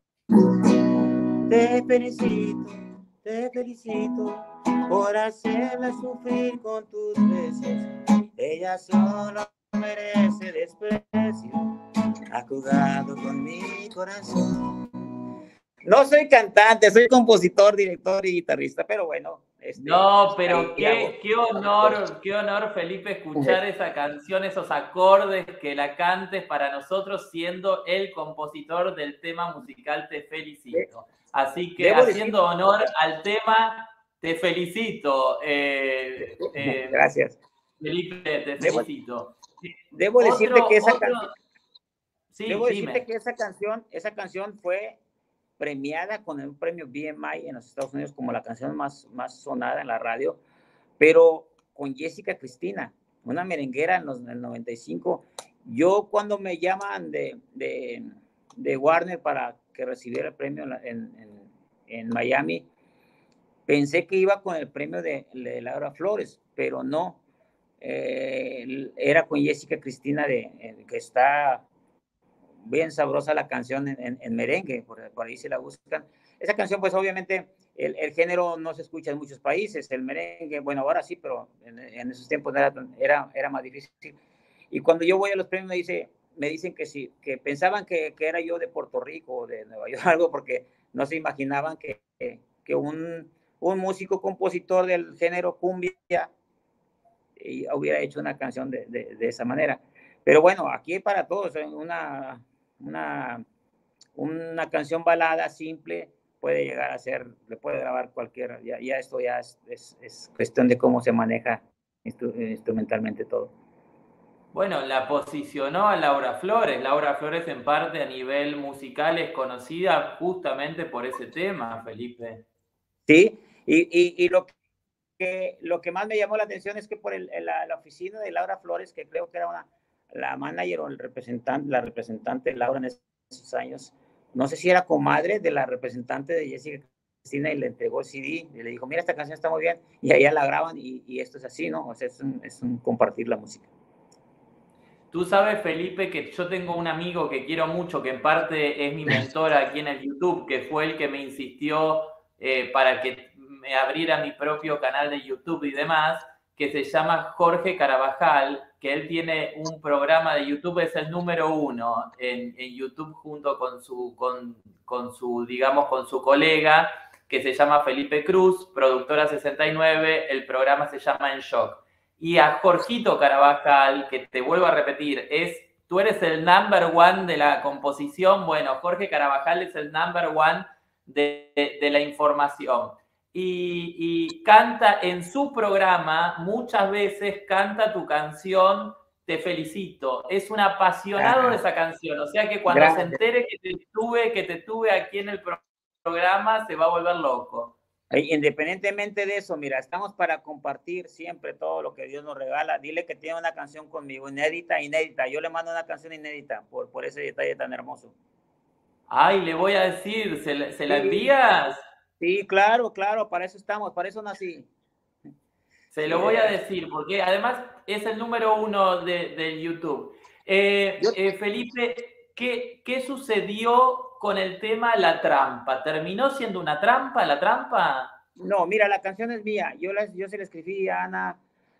Te felicito, te felicito por hacerla sufrir con tus besos. Ella solo merece desprecio. Ha jugado con mi corazón. No soy cantante, soy compositor, director y guitarrista, pero bueno. Este, no, pero qué, qué honor, qué honor, Felipe, escuchar esa canción, esos acordes, que la cantes para nosotros, siendo el compositor del tema musical Te Felicito. Así que, Debo haciendo decir... honor al tema, te felicito. Eh, eh, Gracias. Felipe, te felicito. Debo, debo decirte otro, que esa otro... canción... Sí, debo dime. decirte que esa canción, esa canción fue premiada con el premio B M I en los Estados Unidos como la canción más, más sonada en la radio, pero con Jessica Cristina, una merenguera en, los, en el noventa y cinco. Yo cuando me llaman de, de, de Warner para que recibiera el premio en, en, en Miami, pensé que iba con el premio de, de Laura Flores, pero no, eh, era con Jessica Cristina, de, que está bien sabrosa la canción en, en, en merengue, por, por ahí se la buscan. Esa canción, pues obviamente, el, el, género no se escucha en muchos países, el merengue, bueno, ahora sí, pero en, en esos tiempos era, era, era más difícil. Y cuando yo voy a los premios me, dice, me dicen que sí, que pensaban que, que era yo de Puerto Rico o de Nueva York, algo, porque no se imaginaban que, que, que un, un músico compositor del género cumbia y hubiera hecho una canción de, de, de esa manera. Pero bueno, aquí para todos, una, una, una canción balada simple puede llegar a ser, le puede grabar cualquiera, ya, ya esto ya es, es, es cuestión de cómo se maneja instru instrumentalmente todo. Bueno, la posicionó a Laura Flores. Laura Flores en parte a nivel musical es conocida justamente por ese tema, Felipe. Sí, y, y, y lo, que, lo que más me llamó la atención es que por el, la, la oficina de Laura Flores, que creo que era una, la manager o el representante, la representante de Laura en esos años, no sé si era comadre de la representante de Jessica Cristina y le entregó el C D y le dijo, mira, esta canción está muy bien, y allá la graban y, y esto es así, ¿no? O sea, es un, es un compartir la música. Tú sabes, Felipe, que yo tengo un amigo que quiero mucho, que en parte es mi mentor aquí en el YouTube, que fue el que me insistió eh, para que me abriera mi propio canal de YouTube y demás, que se llama Jorge Carabajal, que él tiene un programa de YouTube, es el número uno en, en YouTube junto con su, con, con su, digamos, con su colega, que se llama Felipe Cruz, Productora sesenta y nueve, el programa se llama En Shock. Y a Jorgito Carabajal, que te vuelvo a repetir, es, tú eres el number one de la composición, bueno, Jorge Carabajal es el number one de, de, de la información. Y, y canta en su programa, muchas veces canta tu canción Te Felicito. Es un apasionado ah, de esa canción, o sea que cuando gracias. se entere que te tuve, que te tuve aquí en el programa, se va a volver loco. Independientemente de eso, mira, estamos para compartir siempre todo lo que Dios nos regala. Dile que tiene una canción conmigo, inédita, inédita. Yo le mando una canción inédita por, por ese detalle tan hermoso. Ay, le voy a decir, ¿se, se la envías? Sí, claro, claro, para eso estamos, para eso nací. Se sí, lo voy a decir, porque además es el número uno de, de YouTube. Eh, eh, Felipe, ¿qué, ¿qué sucedió con el tema La Trampa? ¿Terminó siendo una trampa, La Trampa? No, mira, la canción es mía. Yo, la, yo se la escribí a Ana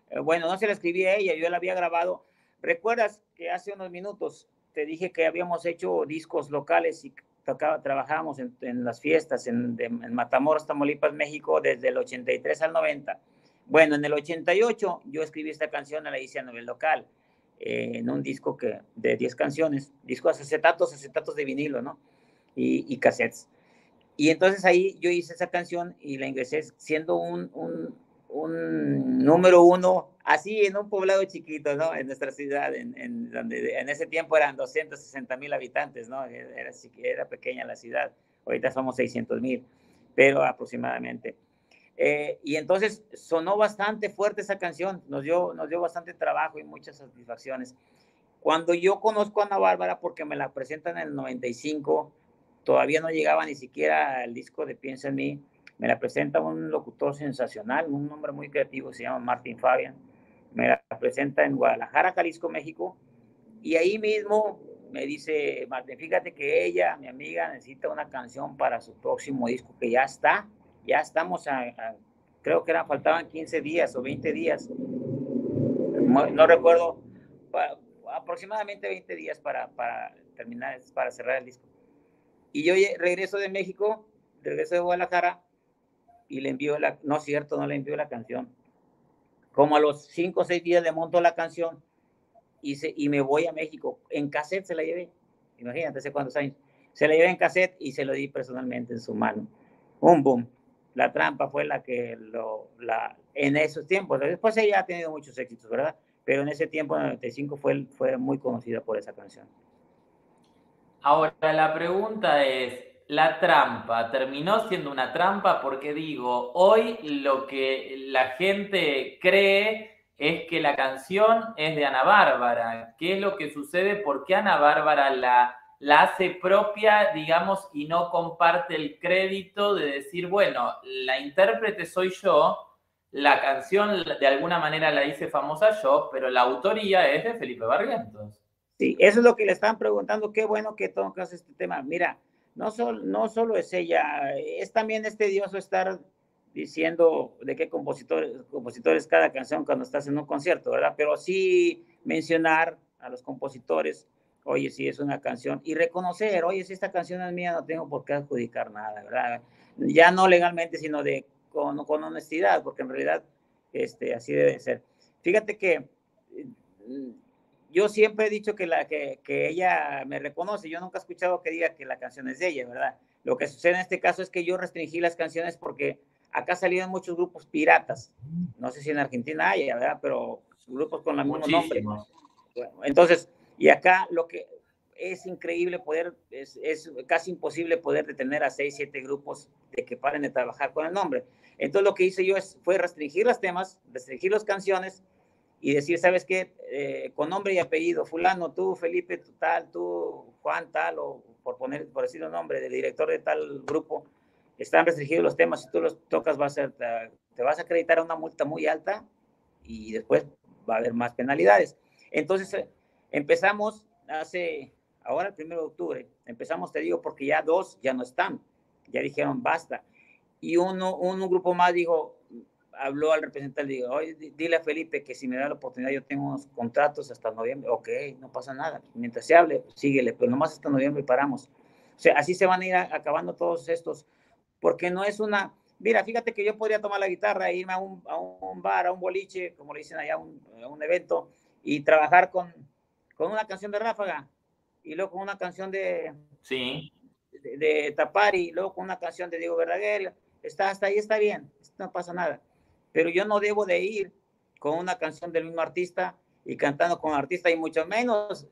Eh, bueno, no se la escribí a ella, yo la había grabado. ¿Recuerdas que hace unos minutos te dije que habíamos hecho discos locales y tocaba, trabajábamos en, en las fiestas en, de, en Matamoros, Tamaulipas, México, desde el ochenta y tres al noventa? Bueno, en el ochenta y ocho yo escribí esta canción, la hice a nivel local, eh, en un disco que, de diez canciones, discos acetatos, acetatos de vinilo, ¿no? Y, y cassettes. Y entonces ahí yo hice esa canción y la ingresé siendo un, un, un número uno, así en un poblado chiquito, ¿no? En nuestra ciudad, en, en donde en ese tiempo eran doscientos sesenta mil habitantes, ¿no? Era, era pequeña la ciudad, ahorita somos seiscientos mil, pero aproximadamente. Eh, y entonces sonó bastante fuerte esa canción, nos dio, nos dio bastante trabajo y muchas satisfacciones. Cuando yo conozco a Ana Bárbara, porque me la presentan en el noventa y cinco, todavía no llegaba ni siquiera el disco de Piensa en mí, me la presenta un locutor sensacional, un hombre muy creativo, se llama Martín Fabian, me la presenta en Guadalajara, Jalisco, México, y ahí mismo me dice, Martín, fíjate que ella, mi amiga, necesita una canción para su próximo disco, que ya está, ya estamos a, a creo que eran, faltaban quince días o veinte días, no, no recuerdo, para, aproximadamente veinte días para, para terminar, para cerrar el disco. Y yo regreso de México, regreso de Guadalajara y le envío la, no es cierto, no le envío la canción. Como a los cinco o seis días le monto la canción y, se, y me voy a México. En cassette se la llevé, imagínate hace cuántos años. Se la llevé en cassette y se lo di personalmente en su mano. Un boom. La Trampa fue la que lo, la, en esos tiempos, después ella ha tenido muchos éxitos, ¿verdad? Pero en ese tiempo, en el noventa y cinco, fue, fue muy conocida por esa canción. Ahora, la pregunta es, ¿la trampa terminó siendo una trampa? Porque digo, hoy lo que la gente cree es que la canción es de Ana Bárbara. ¿Qué es lo que sucede? ¿Por qué Ana Bárbara la, la hace propia, digamos, y no comparte el crédito de decir, bueno, la intérprete soy yo, la canción de alguna manera la hice famosa yo, pero la autoría es de Felipe Barrientos? Sí, eso es lo que le estaban preguntando. Qué bueno que tocas este tema. Mira, no, sol, no solo es ella, es también es tedioso estar diciendo de qué compositores, compositores cada canción cuando estás en un concierto, ¿verdad? Pero sí mencionar a los compositores, oye, si es una canción, y reconocer, oye, si esta canción es mía, no tengo por qué adjudicar nada, ¿verdad? Ya no legalmente, sino de, con, con honestidad, porque en realidad este, así debe ser. Fíjate que yo siempre he dicho que, la, que, que ella me reconoce, yo nunca he escuchado que diga que la canción es de ella, ¿verdad? Lo que sucede en este caso es que yo restringí las canciones porque acá salieron muchos grupos piratas, no sé si en Argentina hay, ¿verdad? Pero grupos con el mismo nombre. Bueno, entonces, y acá lo que es increíble poder, es, es casi imposible poder detener a seis, siete grupos de que paren de trabajar con el nombre. Entonces lo que hice yo es, fue restringir los temas, restringir las canciones, y decir, ¿sabes qué? Eh, con nombre y apellido, fulano, tú, Felipe, tú, tal, tú, Juan, tal, o por poner, por decir un nombre del director de tal grupo, están restringidos los temas, si tú los tocas vas a, te vas a acreditar a una multa muy alta y después va a haber más penalidades. Entonces eh, empezamos hace, ahora el primero de octubre, empezamos, te digo, porque ya dos ya no están, ya dijeron basta. Y uno, un, un grupo más dijo, habló al representante, digo, oye, dile a Felipe que si me da la oportunidad, yo tengo unos contratos hasta noviembre, ok, no pasa nada, mientras se hable, síguele, pero nomás hasta noviembre paramos. O sea, así se van a ir acabando todos estos, porque no es una, mira, fíjate que yo podría tomar la guitarra e irme a un, a un bar, a un boliche, como le dicen allá, a un, a un evento, y trabajar con, con una canción de Ráfaga, y luego con una canción de, sí. de, de Tapari, y luego con una canción de Diego Verdaguer, está, hasta ahí está bien, no pasa nada. Pero yo no debo de ir con una canción del mismo artista y cantando con artista, y mucho menos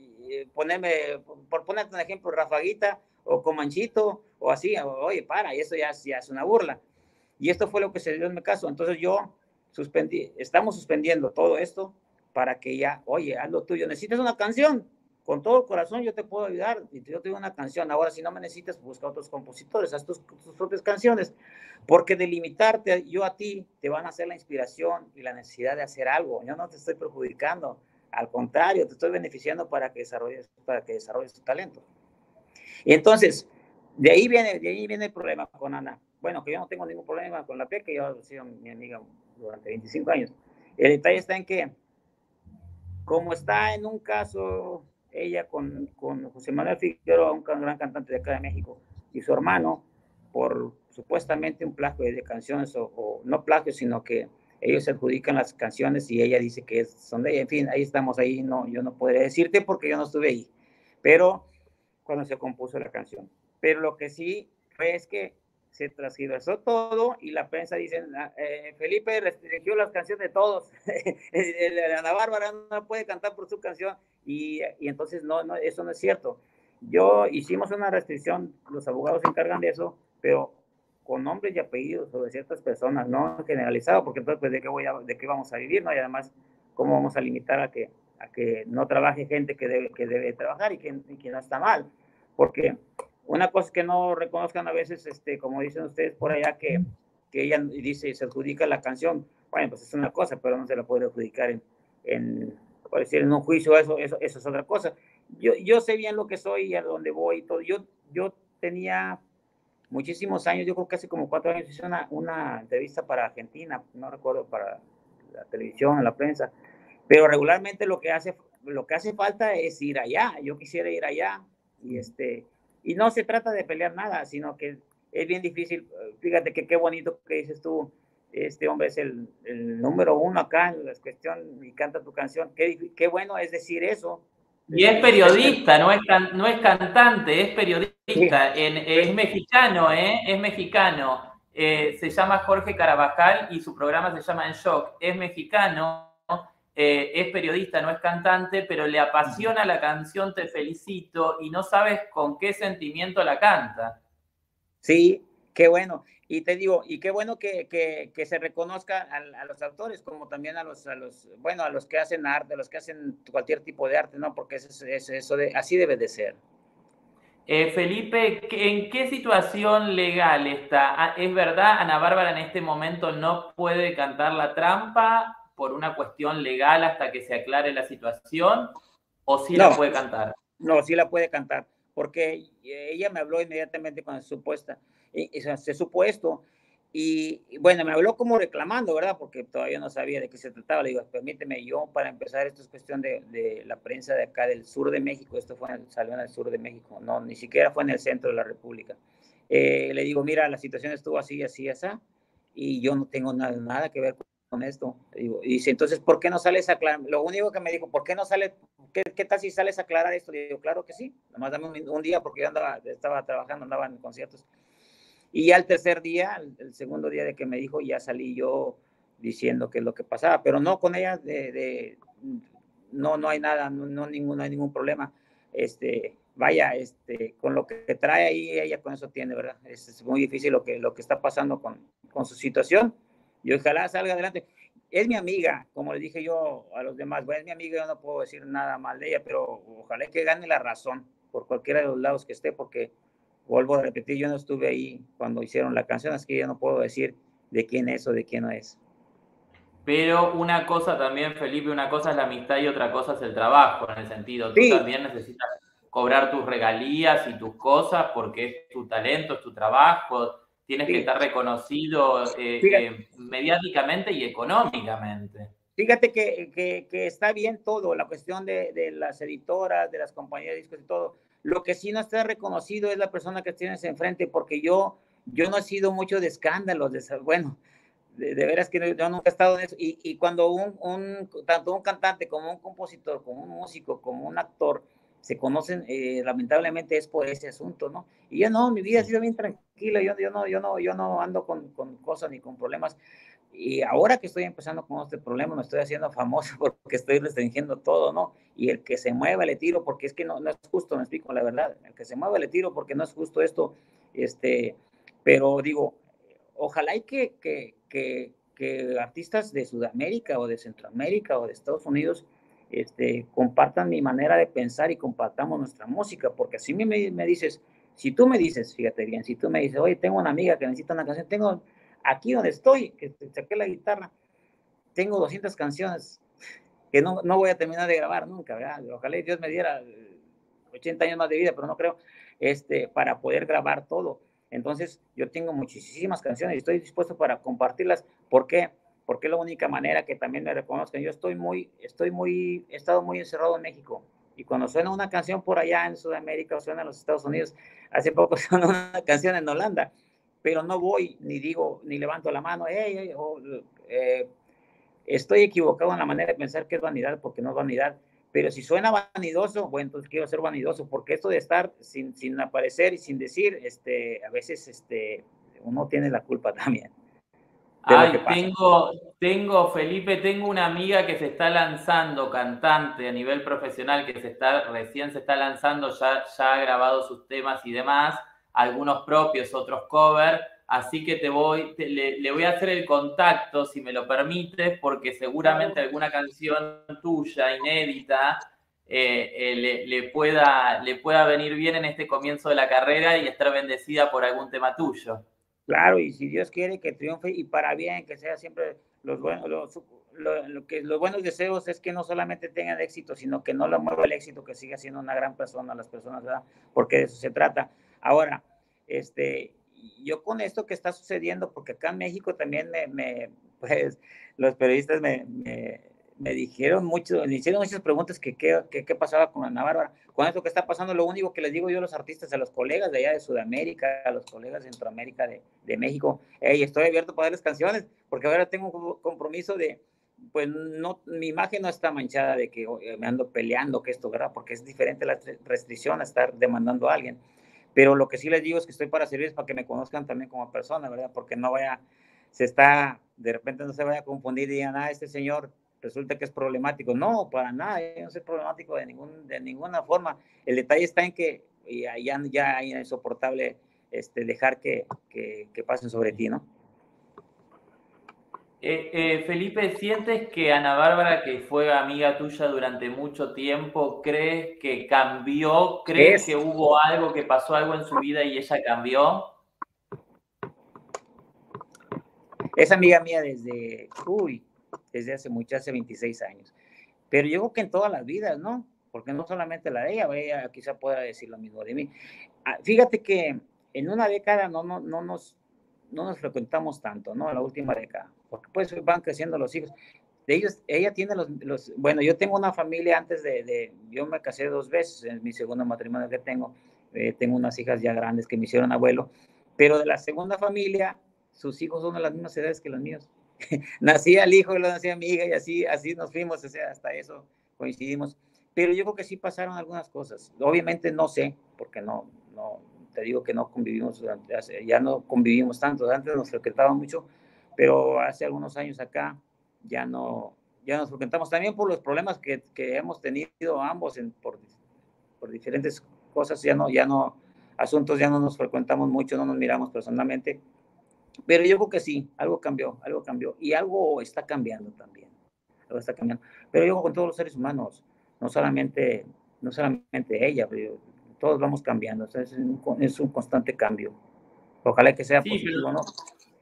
ponerme, por ponerte un ejemplo, Rafaguita o Comanchito o así, oye, para, y eso ya, ya es una burla. Y esto fue lo que se dio en mi caso. Entonces yo suspendí, estamos suspendiendo todo esto para que ya, oye, haz lo tuyo. ¿Necesitas una canción? Con todo el corazón yo te puedo ayudar, y yo tengo una canción. Ahora, si no me necesitas, busca otros compositores, haz tus, tus propias canciones, porque delimitarte yo a ti te van a hacer la inspiración y la necesidad de hacer algo. Yo no te estoy perjudicando, al contrario, te estoy beneficiando para que desarrolles, para que desarrolles tu talento. Y entonces, de ahí viene, de ahí viene el problema con Ana. Bueno, que yo no tengo ningún problema con la P E C, que yo he sido mi amiga durante veinticinco años. El detalle está en que, como está en un caso ella con, con José Manuel Figueroa, un gran cantante de acá de México, y su hermano, por supuestamente un plagio de canciones, o, o no plagio, sino que ellos se adjudican las canciones y ella dice que son de ella. En fin, ahí estamos, ahí no, yo no podría decirte porque yo no estuve ahí, pero cuando se compuso la canción. Pero lo que sí fue es que se transgiversó todo y la prensa dice, eh, Felipe restringió las canciones de todos, Ana Bárbara no puede cantar por su canción, y, y entonces no, no, eso no es cierto. Yo hicimos una restricción, los abogados se encargan de eso, pero con nombres y apellidos de ciertas personas, no generalizado, porque entonces pues, de qué voy a, de qué vamos a vivir, ¿no? Y además, ¿cómo vamos a limitar a que, a que no trabaje gente que debe, que debe trabajar y que, y que no está mal? Porque una cosa es que no reconozcan a veces, este, como dicen ustedes por allá, que, que ella dice, se adjudica la canción. Bueno, pues es una cosa, pero no se la puede adjudicar en, en, por decir, en un juicio, eso, eso, eso es otra cosa. Yo, yo sé bien lo que soy y a dónde voy y todo. Yo, yo tenía muchísimos años, yo creo que hace como cuatro años hice una, una entrevista para Argentina, no recuerdo, para la televisión, la prensa, pero regularmente lo que hace, lo que hace falta es ir allá. Yo quisiera ir allá y este, y no se trata de pelear nada, sino que es bien difícil. Fíjate que qué bonito que dices tú, este hombre es el, el número uno acá en la cuestión y canta tu canción. Qué, qué bueno es decir eso. Y es periodista, no es, can, no es cantante, es periodista. Sí. En, es mexicano, ¿eh? Es mexicano. Eh, se llama Jorge Carabajal y su programa se llama En Shock. Es mexicano, eh, es periodista, no es cantante, pero le apasiona la canción Te Felicito y no sabes con qué sentimiento la canta. Sí, qué bueno. Y te digo, y qué bueno que, que, que se reconozca a, a, los autores, como también a los, a los, bueno, a los que hacen arte, a los que hacen cualquier tipo de arte, ¿no? Porque eso, eso, eso de, así debe de ser. Eh, Felipe, ¿en qué situación legal está? ¿Es verdad, Ana Bárbara en este momento no puede cantar La Trampa por una cuestión legal hasta que se aclare la situación? ¿O sí no, la puede cantar? No, sí la puede cantar, porque ella me habló inmediatamente con su supuesta, y, y se supo esto, y, y bueno, me habló como reclamando, ¿verdad? Porque todavía no sabía de qué se trataba. Le digo, permíteme, yo para empezar, esto es cuestión de, de la prensa de acá del sur de México, esto fue en, salió en el sur de México, no, ni siquiera fue en el centro de la República. Eh, le digo, mira, la situación estuvo así, así, así, y yo no tengo nada, nada que ver con con esto. Y dice, entonces, ¿por qué no sales a aclarar? Lo único que me dijo, ¿por qué no sales? ¿Qué, ¿Qué tal si sales a aclarar esto? Y digo, claro que sí, nomás dame un, un día porque yo andaba, estaba trabajando, andaba en conciertos. Y ya el tercer día, el, el, segundo día de que me dijo, ya salí yo diciendo qué es lo que pasaba, pero no con ella, de, de no, no hay nada, no, no, ningún, no hay ningún problema. Este, vaya, este, con lo que trae ahí, ella con eso tiene, ¿verdad? Es, es muy difícil lo que, lo que está pasando con, con su situación. Y ojalá salga adelante. Es mi amiga, como le dije yo a los demás, bueno, es mi amiga, yo no puedo decir nada mal de ella, pero ojalá que gane la razón por cualquiera de los lados que esté, porque vuelvo a repetir, yo no estuve ahí cuando hicieron la canción, así que yo no puedo decir de quién es o de quién no es. Pero una cosa también, Felipe, una cosa es la amistad y otra cosa es el trabajo, en el sentido, tú Sí, también necesitas cobrar tus regalías y tus cosas porque es tu talento, es tu trabajo, tienes que sí. estar reconocido eh, Fíjate, eh, mediáticamente y económicamente. fíjate que, que, que, está bien todo, la cuestión de, de las editoras, de las compañías de discos y todo. Lo que sí no está reconocido es la persona que tienes enfrente, porque yo, yo no he sido mucho de escándalos, de, bueno, de, de veras que yo nunca he estado en eso. Y, y cuando un, un, tanto un cantante como un compositor, como un músico, como un actor, se conocen, eh, lamentablemente es por ese asunto, ¿no? Y yo no, mi vida sí. ha sido bien tranquila, yo, yo, no, yo, no, yo no ando con, con cosas ni con problemas. Y ahora que estoy empezando con este problema, me estoy haciendo famoso porque estoy restringiendo todo, ¿no? Y el que se mueva le tiro porque es que no, no es justo, me explico la verdad. El que se mueva le tiro porque no es justo esto. Este, pero digo, ojalá y que, que, que, que artistas de Sudamérica o de Centroamérica o de Estados Unidos este, compartan mi manera de pensar y compartamos nuestra música, porque así me, me dices, si tú me dices, fíjate bien, si tú me dices, oye, tengo una amiga que necesita una canción, tengo aquí donde estoy, que saqué la guitarra, tengo doscientas canciones que no, no voy a terminar de grabar nunca, ¿verdad? Ojalá Dios me diera ochenta años más de vida, pero no creo, este, para poder grabar todo. Entonces, yo tengo muchísimas canciones y estoy dispuesto para compartirlas. ¿Por qué? porque es la única manera que también me reconozcan. Yo estoy muy, estoy muy, he estado muy encerrado en México, y cuando suena una canción por allá en Sudamérica o suena en los Estados Unidos, hace poco sonó una canción en Holanda, pero no voy, ni digo, ni levanto la mano, hey, hey, oh, eh, estoy equivocado en la manera de pensar que es vanidad, porque no es vanidad, pero si suena vanidoso, bueno, entonces quiero ser vanidoso, porque esto de estar sin, sin aparecer y sin decir, este, a veces este, uno tiene la culpa también de lo que Ay, pasa. tengo, tengo, Felipe, tengo una amiga que se está lanzando, cantante a nivel profesional, que se está, recién se está lanzando, ya, ya ha grabado sus temas y demás, algunos propios, otros cover, así que te voy, te, le, le voy a hacer el contacto, si me lo permites, porque seguramente Claro. alguna canción tuya, inédita, eh, eh, le, le, pueda, le pueda venir bien en este comienzo de la carrera y estar bendecida por algún tema tuyo. Claro, y si Dios quiere que triunfe y para bien, que sea siempre los buenos, los, lo, lo que, los buenos deseos es que no solamente tengan éxito, sino que no lo mueva el éxito, que siga siendo una gran persona las personas, ¿verdad? Porque de eso se trata. Ahora, este, yo con esto que está sucediendo, porque acá en México también me, me pues, los periodistas me, me, me dijeron mucho, me hicieron muchas preguntas que qué pasaba con Ana Bárbara. Con esto que está pasando, lo único que les digo yo a los artistas, a los colegas de allá de Sudamérica, a los colegas de Centroamérica, de, de México, hey, estoy abierto para darles canciones, porque ahora tengo un compromiso de, pues no, mi imagen no está manchada de que oye, me ando peleando, que esto, ¿verdad? Porque es diferente la restricción a estar demandando a alguien. Pero lo que sí les digo es que estoy para servirles, para que me conozcan también como persona, ¿verdad? Porque no vaya, se está, de repente no se vaya a confundir y digan, ah, este señor resulta que es problemático. No, para nada, yo no soy problemático de, ningún, de ninguna forma. El detalle está en que ya, ya, ya es insoportable este, dejar que, que, que pasen sobre ti, ¿no? Eh, eh, Felipe, ¿sientes que Ana Bárbara, que fue amiga tuya durante mucho tiempo, crees que cambió? ¿Crees Es, que hubo algo, que pasó algo en su vida y ella cambió? es amiga mía desde, uy, desde hace mucho, hace veintiséis años. Pero yo creo que en todas las vidas, ¿no? Porque no solamente la de ella, ella quizá pueda decir lo mismo de mí. Ah, fíjate que en una década no, no, no, nos, no nos frecuentamos tanto, ¿no? En la última década, porque pues van creciendo los hijos. De ellos, ella tiene los, los, bueno, yo tengo una familia antes de, de yo me casé dos veces, en mi segundo matrimonio que tengo, eh, tengo unas hijas ya grandes que me hicieron abuelo, pero de la segunda familia, sus hijos son de las mismas edades que los míos. Nacía el hijo y lo nacía mi hija y así, así nos fuimos, o sea, hasta eso coincidimos. Pero yo creo que sí pasaron algunas cosas. Obviamente no sé, porque no, no, te digo que no convivimos, ya no convivimos tanto, antes nos frecuentaban mucho, pero hace algunos años acá ya no, ya nos frecuentamos también por los problemas que, que hemos tenido ambos en, por, por diferentes cosas, ya no, ya no, asuntos ya no nos frecuentamos mucho, no nos miramos personalmente, pero yo creo que sí, algo cambió, algo cambió y algo está cambiando también, algo está cambiando, pero yo creo con todos los seres humanos, no solamente, no solamente ella, pero todos vamos cambiando, o sea, es, un, es un constante cambio, ojalá que sea Sí, pero positivo, ¿no?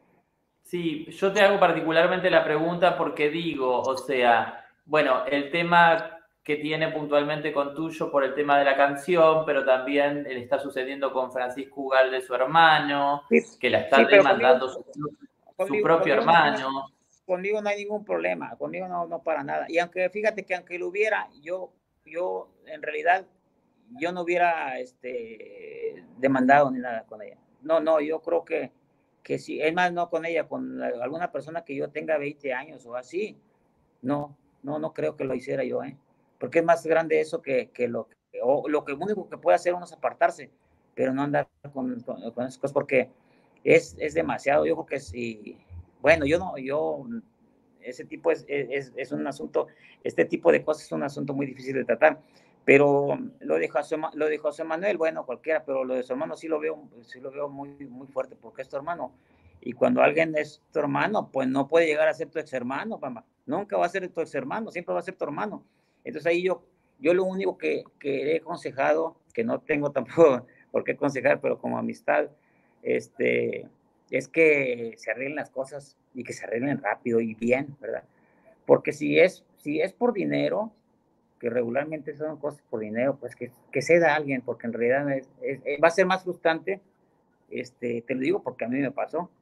sí, yo te hago particularmente la pregunta porque digo, o sea, bueno, el tema que tiene puntualmente con tuyo por el tema de la canción, pero también le está sucediendo con Francisco Ugalde, su hermano, Sí, que la sí, está pero conmigo, demandando su, su conmigo, propio conmigo no, no, hermano. conmigo no hay ningún problema, conmigo no, no para nada. Y aunque, fíjate que aunque lo hubiera, yo, yo en realidad, yo no hubiera este, demandado ni nada con ella. No, no, yo creo que, que sí, es más, no con ella, con alguna persona que yo tenga veinte años o así, no, no, no creo que lo hiciera yo, ¿eh? Porque es más grande eso que, que lo que, o lo que único que puede hacer uno es apartarse, pero no andar con, con, con esas cosas, porque es, es demasiado, yo creo que sí, bueno, yo no, yo, ese tipo es, es, es un asunto, este tipo de cosas es un asunto muy difícil de tratar, pero lo de José, lo de José Manuel, bueno, cualquiera, pero lo de su hermano sí lo veo, sí lo veo muy, muy fuerte, porque es tu hermano, y cuando alguien es tu hermano, pues no puede llegar a ser tu ex hermano, mamá. Nunca va a ser tu ex hermano, siempre va a ser tu hermano. Entonces ahí yo, yo lo único que, que he aconsejado, que no tengo tampoco por qué aconsejar, pero como amistad, este, es que se arreglen las cosas y que se arreglen rápido y bien, ¿verdad? Porque si es, si es por dinero, que regularmente son cosas por dinero, pues que, que ceda a alguien, porque en realidad es, es, va a ser más frustrante, este, te lo digo porque a mí me pasó,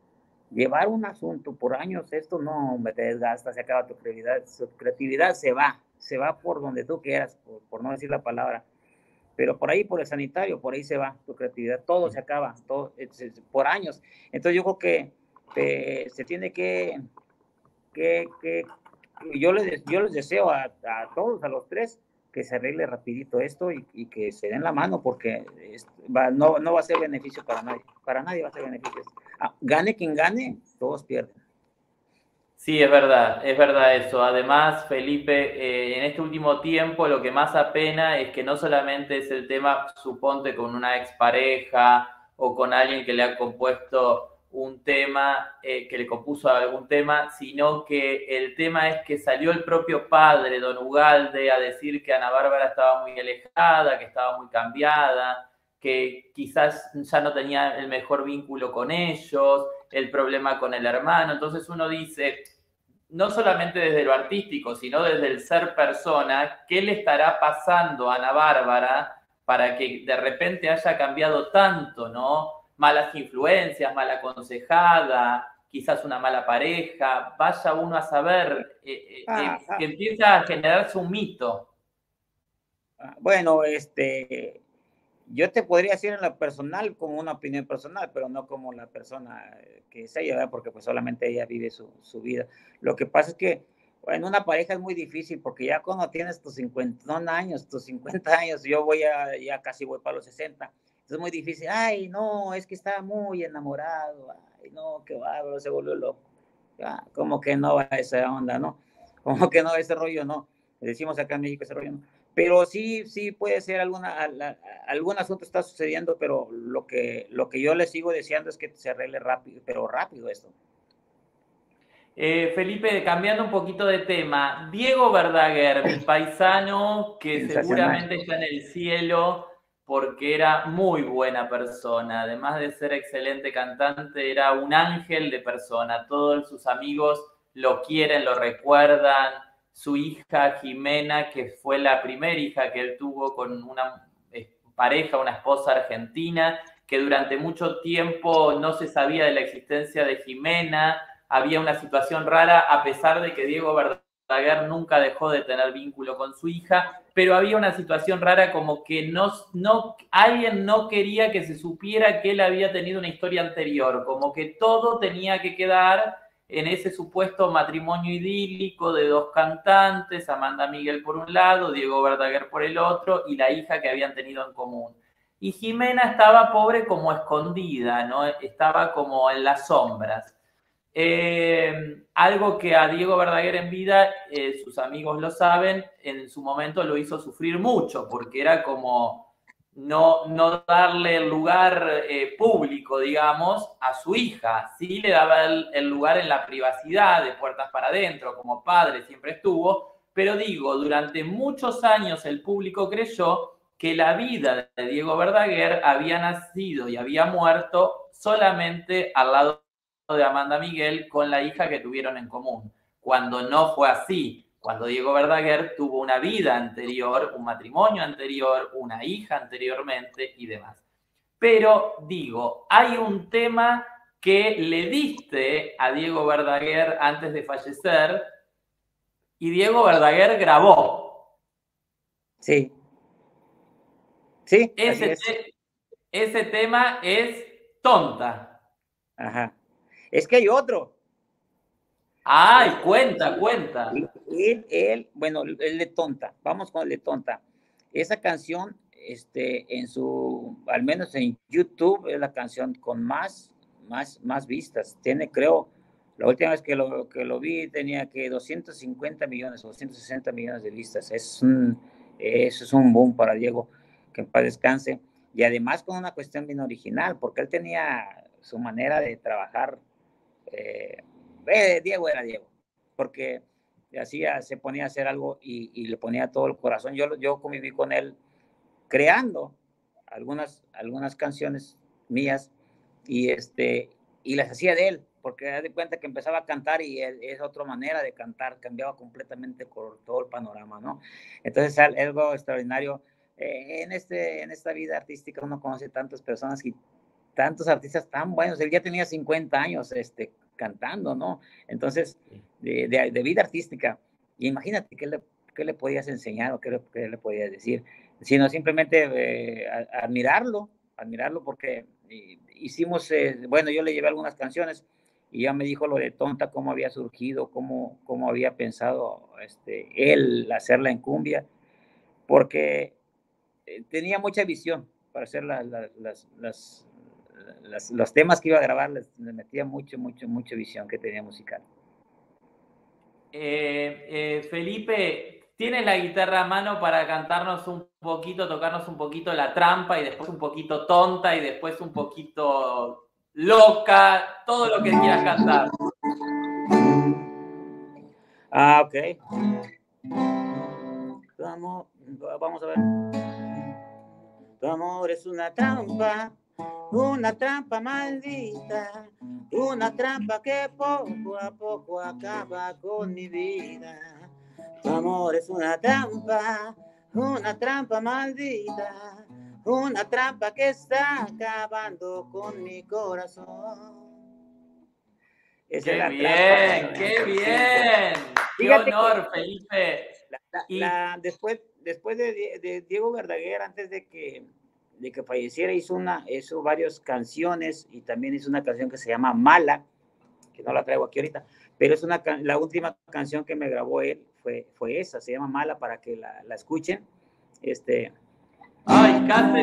llevar un asunto por años, esto no me te desgasta, se acaba tu creatividad, su creatividad se va, se va por donde tú quieras, por, por no decir la palabra, pero por ahí, por el sanitario, por ahí se va tu creatividad, todo se acaba, todo, es, es, por años. Entonces yo creo que eh, se tiene que, que, que yo, les, yo les deseo a, a todos, a los tres, que se arregle rapidito esto y, y que se den la mano, porque es, va, no, no va a ser beneficio para nadie, para nadie va a ser beneficio. Ah, gane quien gane, todos pierden. Sí, es verdad, es verdad eso. Además, Felipe, eh, en este último tiempo lo que más apena es que no solamente es el tema, suponte, con una expareja o con alguien que le ha compuesto un tema, eh, que le compuso algún tema, sino que el tema es que salió el propio padre, don Ugalde, a decir que Ana Bárbara estaba muy alejada, que estaba muy cambiada, que quizás ya no tenía el mejor vínculo con ellos, el problema con el hermano. Entonces uno dice, no solamente desde lo artístico, sino desde el ser persona, ¿qué le estará pasando a Ana Bárbara para que de repente haya cambiado tanto, ¿no? Malas influencias, mal aconsejada, quizás una mala pareja, vaya uno a saber, eh, Ah, eh, ah, que empieza a generarse un mito. ah, bueno, este, yo te podría decir en lo personal como una opinión personal, pero no como la persona que es ella, ¿verdad? Porque pues solamente ella vive su, su vida. Lo que pasa es que en una pareja es muy difícil porque ya cuando tienes tus cincuenta años, tus cincuenta años, yo voy a, ya casi voy para los sesenta, es muy difícil. Ay, no, es que estaba muy enamorado. Ay, no, qué bárbaro, se volvió loco. Ya, como que no va esa onda, ¿no? Como que no, ese rollo no. Le decimos acá en México ese rollo no. Pero sí, sí puede ser alguna, la, algún asunto está sucediendo, pero lo que, lo que yo le sigo deseando es que se arregle rápido, pero rápido esto. Eh, Felipe, cambiando un poquito de tema, Diego Verdaguer, mi paisano, que Sensacional. seguramente está en el cielo porque era muy buena persona, además de ser excelente cantante, era un ángel de persona, todos sus amigos lo quieren, lo recuerdan, su hija Jimena, que fue la primera hija que él tuvo con una pareja, una esposa argentina, que durante mucho tiempo no se sabía de la existencia de Jimena, había una situación rara, a pesar de que Diego Verdaguer nunca dejó de tener vínculo con su hija, pero había una situación rara como que no, no, alguien no quería que se supiera que él había tenido una historia anterior, como que todo tenía que quedar en ese supuesto matrimonio idílico de dos cantantes, Amanda Miguel por un lado, Diego Verdaguer por el otro, y la hija que habían tenido en común. Y Jimena estaba pobre como escondida, ¿no? Estaba como en las sombras. Eh, algo que a Diego Verdaguer en vida, eh, sus amigos lo saben, en su momento lo hizo sufrir mucho, porque era como no, no darle el lugar eh, público, digamos, a su hija. Sí le daba el, el lugar en la privacidad, de puertas para adentro, como padre siempre estuvo, pero digo, durante muchos años el público creyó que la vida de Diego Verdaguer había nacido y había muerto solamente al lado de Amanda Miguel con la hija que tuvieron en común, cuando no fue así, cuando Diego Verdaguer tuvo una vida anterior, un matrimonio anterior, una hija anteriormente y demás. Pero digo, hay un tema que le diste a Diego Verdaguer antes de fallecer y Diego Verdaguer grabó. Sí, sí, así Ese, es. te ese tema es Tonta. Ajá. Es que hay otro. Ay, Es, cuenta, cuenta. él, él, bueno, el de Tonta. Vamos con el de Tonta. Esa canción, este, en su, al menos en YouTube, es la canción con más, más, más vistas. Tiene, creo, la última vez que lo, que lo vi tenía que doscientos cincuenta millones o doscientos sesenta millones de vistas. Es un, eso es un boom para Diego, que en paz descanse. Y además con una cuestión bien original, porque él tenía su manera de trabajar. Eh, eh, Diego era Diego, porque hacía, se ponía a hacer algo y, y, le ponía todo el corazón. Yo, yo conviví con él creando algunas, algunas canciones mías y, este, y las hacía de él, porque da de cuenta que empezaba a cantar y él, es otra manera de cantar, cambiaba completamente por todo el panorama, ¿no? Entonces, algo extraordinario. Eh, en, este, en esta vida artística uno conoce tantas personas y tantos artistas tan buenos. Él ya tenía cincuenta años este, cantando, ¿no? Entonces, de, de, de vida artística. Y imagínate qué le, qué le podías enseñar o qué le, qué le podías decir, sino simplemente eh, a, admirarlo, admirarlo porque eh, hicimos, eh, bueno, yo le llevé algunas canciones y ya me dijo lo de Tonta, cómo había surgido, cómo, cómo había pensado este, él hacerla en cumbia, porque eh, tenía mucha visión para hacer la, la, las, las, las, los temas que iba a grabar, les, les metía mucho, mucho, mucha visión que tenía musical. Eh, eh, Felipe, ¿tienes la guitarra a mano para cantarnos un poquito, tocarnos un poquito La Trampa y después un poquito Tonta y después un poquito Loca, todo lo que quieras cantar? Ah, ok. Vamos, vamos a ver. Tu amor es una trampa, una trampa maldita, una trampa que poco a poco acaba con mi vida. Tu amor es una trampa, una trampa maldita, una trampa que está acabando con mi corazón. Esa ¡Qué es la bien! Trampa, ¡Qué bien! ¡Qué honor, que, Felipe! La, la, y... la, después después de, de Diego Verdaguer, antes de que, de que falleciera, hizo, una, hizo varias canciones y también hizo una canción que se llama Mala, que no la traigo aquí ahorita, pero es una, la última canción que me grabó él fue, fue esa, se llama Mala, para que la, la escuchen. Este... ¡Ay, Cáceres!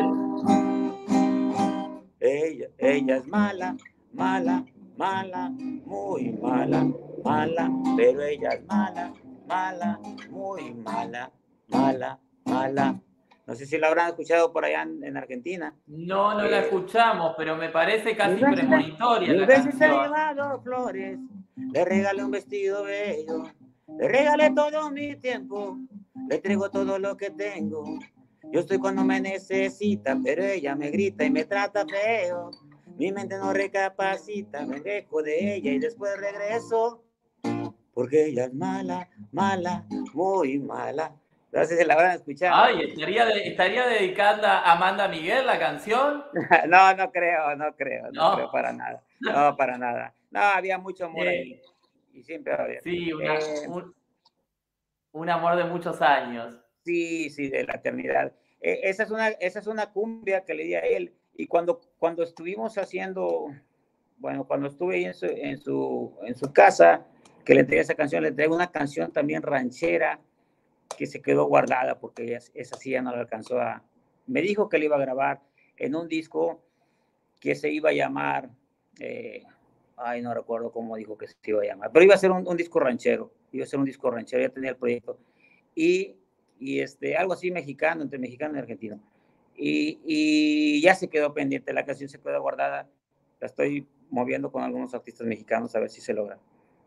Ella, ella es mala, mala, mala, muy mala, mala, pero ella es mala, mala, muy mala, mala, mala. No sé si la habrán escuchado por allá en, en Argentina. No, no eh, la escuchamos, pero me parece casi premonitoria la canción. Mil veces ha llevado flores, le regalé un vestido bello, le regalé todo mi tiempo, le entrego todo lo que tengo. Yo estoy cuando me necesita, pero ella me grita y me trata feo. Mi mente no recapacita, me dejo de ella y después regreso, porque ella es mala, mala, muy mala. No sé si la habrán escuchado. Ay, ¿estaría, de, ¿estaría dedicando a Amanda Miguel la canción? No, no creo, no creo, no, no creo para nada. No, para nada. No, había mucho amor eh, ahí. Y siempre había. Sí, una, eh, un, un amor de muchos años. Sí, sí, de la eternidad. Eh, esa, es una, esa es una cumbia que le di a él. Y cuando, cuando estuvimos haciendo, bueno, cuando estuve ahí en su, en su, en su casa, que le entregué esa canción, le entregué una canción también ranchera que se quedó guardada porque ella, esa sí ya no la alcanzó a... Me dijo que le iba a grabar en un disco que se iba a llamar... Eh, ay, no recuerdo cómo dijo que se iba a llamar, pero iba a ser un, un disco ranchero, iba a ser un disco ranchero, ya tenía el proyecto. Y... y este, algo así mexicano, entre mexicano y argentino. Y, y ya se quedó pendiente, la canción se quedó guardada, la estoy moviendo con algunos artistas mexicanos a ver si se logra.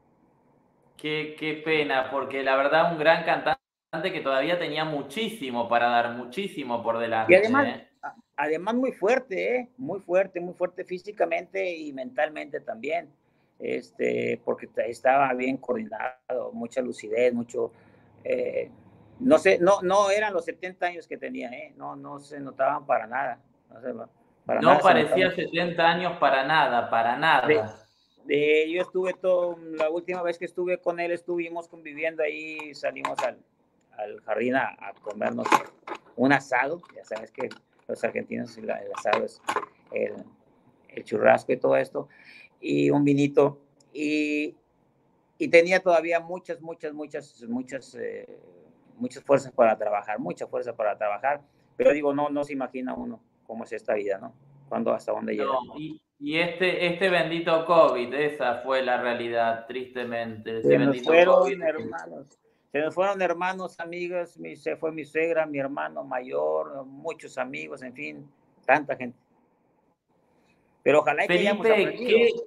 Qué, qué pena, porque la verdad un gran cantante que todavía tenía muchísimo para dar, muchísimo por delante. Y además, ¿eh? además muy fuerte, ¿eh? muy fuerte, muy fuerte físicamente y mentalmente también, este, porque estaba bien coordinado, mucha lucidez, mucho... Eh, no sé, no, no eran los setenta años que tenía, ¿eh? no, no se notaban para nada. No, sé, para no nada parecía setenta años para nada, para nada. De, de, yo estuve todo, la última vez que estuve con él, estuvimos conviviendo ahí, salimos al, al jardín a, a comernos un asado, ya sabes que los argentinos el, el asado es el, el churrasco y todo esto, y un vinito, y, y tenía todavía muchas, muchas, muchas, muchas... Eh, muchas fuerzas para trabajar, mucha fuerza para trabajar, pero digo, no, no se imagina uno cómo es esta vida, ¿no? Cuándo, hasta dónde llega. No, y, y este, este bendito COVID, esa fue la realidad, tristemente. Se nos fueron COVID. hermanos, se nos fueron hermanos, amigos, mi, se fue mi suegra, mi hermano mayor, muchos amigos, en fin, tanta gente. Pero ojalá Felipe, que hayamos aprendido. ¿qué?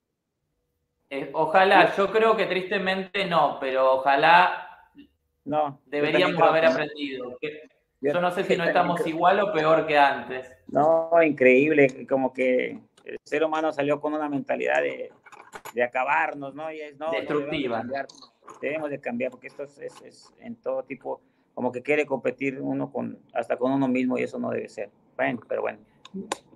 Eh, ojalá, yo creo que tristemente no, pero ojalá no, deberíamos haber que... aprendido. Yo, yo no sé si no estamos creo... igual o peor que antes. No, increíble, como que el ser humano salió con una mentalidad de, de acabarnos, ¿no? Y es, no, destructiva. No, debemos, de cambiar, debemos de cambiar, porque esto es, es, es en todo tipo, como que quiere competir uno con, hasta con uno mismo y eso no debe ser. Bueno, pero bueno.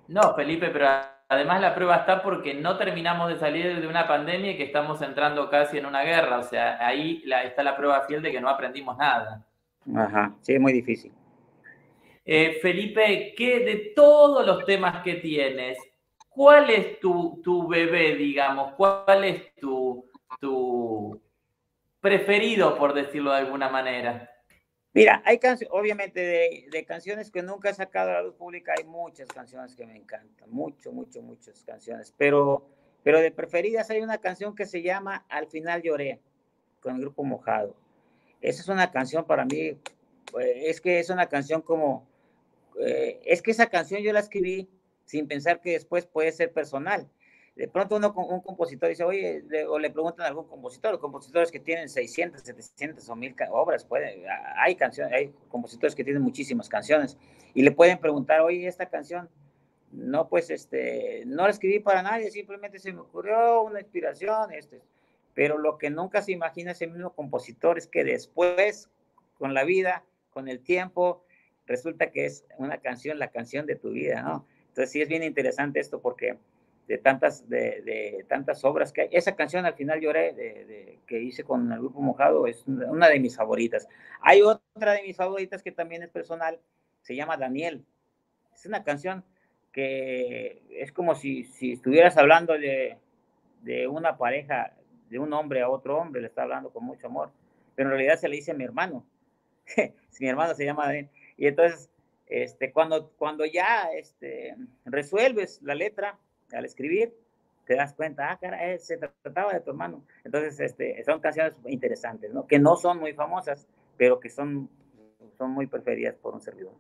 No, Felipe, pero además la prueba está porque no terminamos de salir de una pandemia y que estamos entrando casi en una guerra. O sea, ahí la, está la prueba fiel de que no aprendimos nada. Ajá, sí, es muy difícil. Eh, Felipe, ¿qué de todos los temas que tienes, cuál es tu, tu bebé, digamos? ¿Cuál es tu, tu preferido, por decirlo de alguna manera? Mira, hay canciones, obviamente, de, de, canciones que nunca he sacado a la luz pública, hay muchas canciones que me encantan, mucho, mucho, muchas canciones, pero, pero de preferidas hay una canción que se llama Al final lloré, con el grupo Mojado. Esa es una canción para mí, es que es una canción como, eh, es que esa canción yo la escribí sin pensar que después puede ser personal. De pronto uno, un compositor dice, oye, le, o le preguntan a algún compositor, los compositores que tienen seiscientas, setecientas o mil obras, pueden, hay canciones, hay compositores que tienen muchísimas canciones, y le pueden preguntar, oye, esta canción, no, pues, este, no la escribí para nadie, simplemente se me ocurrió una inspiración, este, pero lo que nunca se imagina ese mismo compositor es que después, con la vida, con el tiempo, resulta que es una canción, la canción de tu vida, ¿no? Entonces sí es bien interesante esto porque de tantas, de, de tantas obras que hay. Esa canción Al final lloré, de, de, que hice con el grupo Mojado, es una de mis favoritas. Hay otra de mis favoritas que también es personal, se llama Daniel. Es una canción que es como si, si estuvieras hablando de, de una pareja, de un hombre a otro hombre, le está hablando con mucho amor, pero en realidad se le dice a mi hermano. Mi hermano se llama Daniel. Y entonces, este, cuando, cuando ya este, resuelves la letra al escribir, te das cuenta, ah, cara, se trataba de tu hermano. Entonces, este, son canciones interesantes, ¿no? Que no son muy famosas, pero que son, son muy preferidas por un servidor.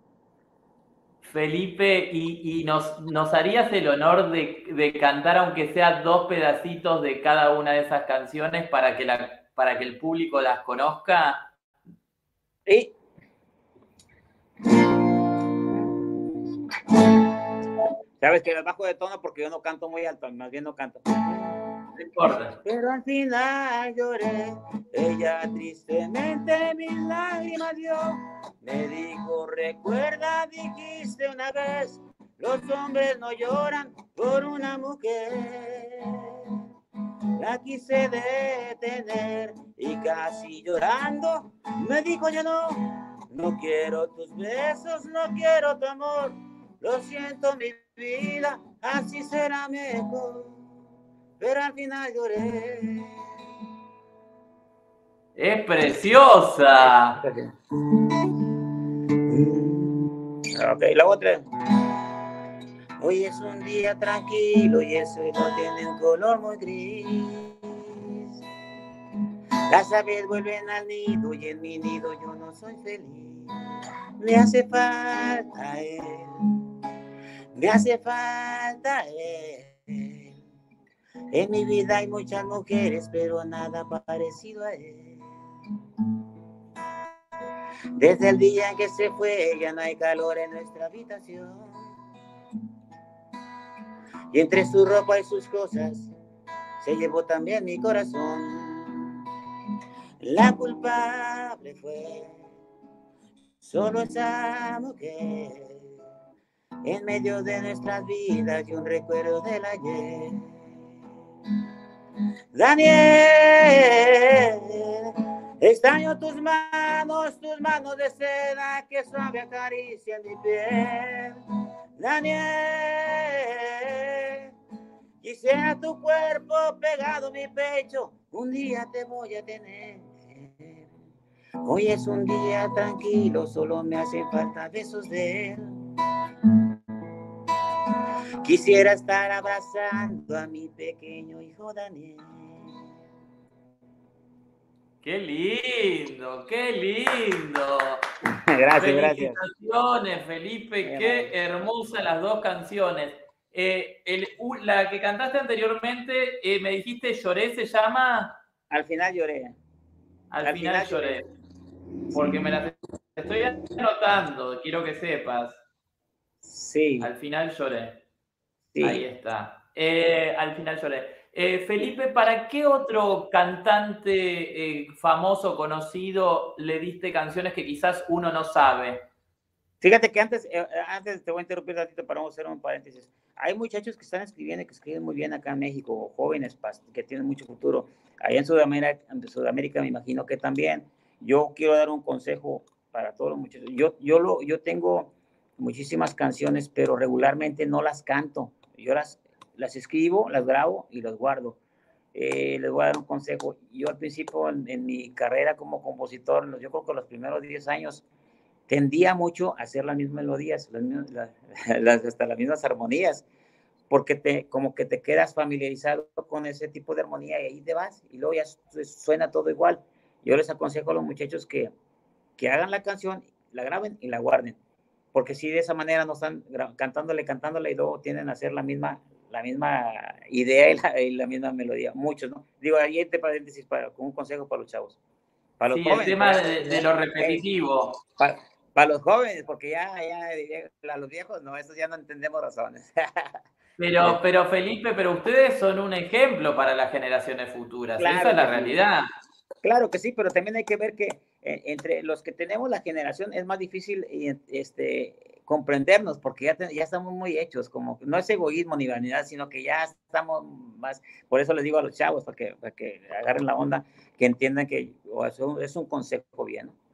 Felipe, ¿y, y nos, nos, harías el honor de, de, cantar, aunque sea dos pedacitos de cada una de esas canciones para que, la, para que el público las conozca? Sí. Sabes que las bajo de tono porque yo no canto muy alto, más bien no canto. No importa. Pero al final lloré, ella tristemente mis lágrimas dio. Me dijo, recuerda, dijiste una vez, los hombres no lloran por una mujer. La quise detener y casi llorando me dijo, ya no, no quiero tus besos, no quiero tu amor. Lo siento, mi vida, así será mejor. Pero al final lloré. ¡Es preciosa! Ok, la otra. Hoy es un día tranquilo y el suelo tiene un color muy gris. Las aves vuelven al nido y en mi nido yo no soy feliz. Me hace falta él, me hace falta él. En mi vida hay muchas mujeres, pero nada parecido a él. Desde el día en que se fue, ya no hay calor en nuestra habitación. Y entre su ropa y sus cosas, se llevó también mi corazón. La culpable fue solo esa mujer, en medio de nuestras vidas y un recuerdo del ayer. Daniel, extraño tus manos, tus manos de seda que suave acarician mi piel. Daniel, quisiera tu cuerpo pegado a mi pecho, un día te voy a tener. Hoy es un día tranquilo, solo me hacen falta besos de él. Quisiera estar abrazando a mi pequeño hijo Daniel. ¡Qué lindo! ¡Qué lindo! Gracias, gracias. Felicitaciones, Felipe. Qué hermosas las dos canciones. Eh, el, la que cantaste anteriormente, eh, me dijiste Lloré, ¿se llama? Al final lloré. Al, Al final, final lloré. lloré. Porque me las estoy anotando, quiero que sepas. Sí. Al final lloré. Sí. Ahí está. Eh, al final lloré. Eh, Felipe, ¿para qué otro cantante eh, famoso, conocido, le diste canciones que quizás uno no sabe? Fíjate que antes, eh, antes te voy a interrumpir un ratito para hacer un paréntesis. Hay muchachos que están escribiendo y que escriben muy bien acá en México, jóvenes que tienen mucho futuro. Allá en Sudamérica, en Sudamérica me imagino que también. Yo quiero dar un consejo para todos los muchachos. Yo, yo, lo, yo tengo muchísimas canciones, pero regularmente no las canto. Yo las, las escribo, las grabo y las guardo. Eh, les voy a dar un consejo. Yo al principio en, en mi carrera como compositor, yo creo que los primeros diez años, tendía mucho a hacer las mismas melodías, las mismas, las, las, hasta las mismas armonías, porque te, como que te quedas familiarizado con ese tipo de armonía y ahí te vas, y luego ya suena todo igual. Yo les aconsejo a los muchachos que, que hagan la canción, la graben y la guarden, porque si de esa manera no están cantándole, cantándole y luego tienden a hacer la misma, la misma idea y la, y la misma melodía, muchos, ¿no? Digo, ahí entre paréntesis, para, con un consejo para los chavos. Para los Sí, el jóvenes, tema para, de, de lo eh, repetitivo. para, para, los jóvenes, porque ya, ya, ya, los viejos, no, estos ya no entendemos razones. Pero, pero Felipe, pero ustedes son un ejemplo para las generaciones futuras. Claro, esa es la realidad. Sí. Claro que sí, pero también hay que ver que eh, entre los que tenemos la generación es más difícil este, comprendernos, porque ya, te, ya estamos muy hechos, como no es egoísmo ni vanidad, sino que ya estamos más, por eso les digo a los chavos, para que, para que agarren la onda, que entiendan que oh, es, un, es un consejo bien, ¿no?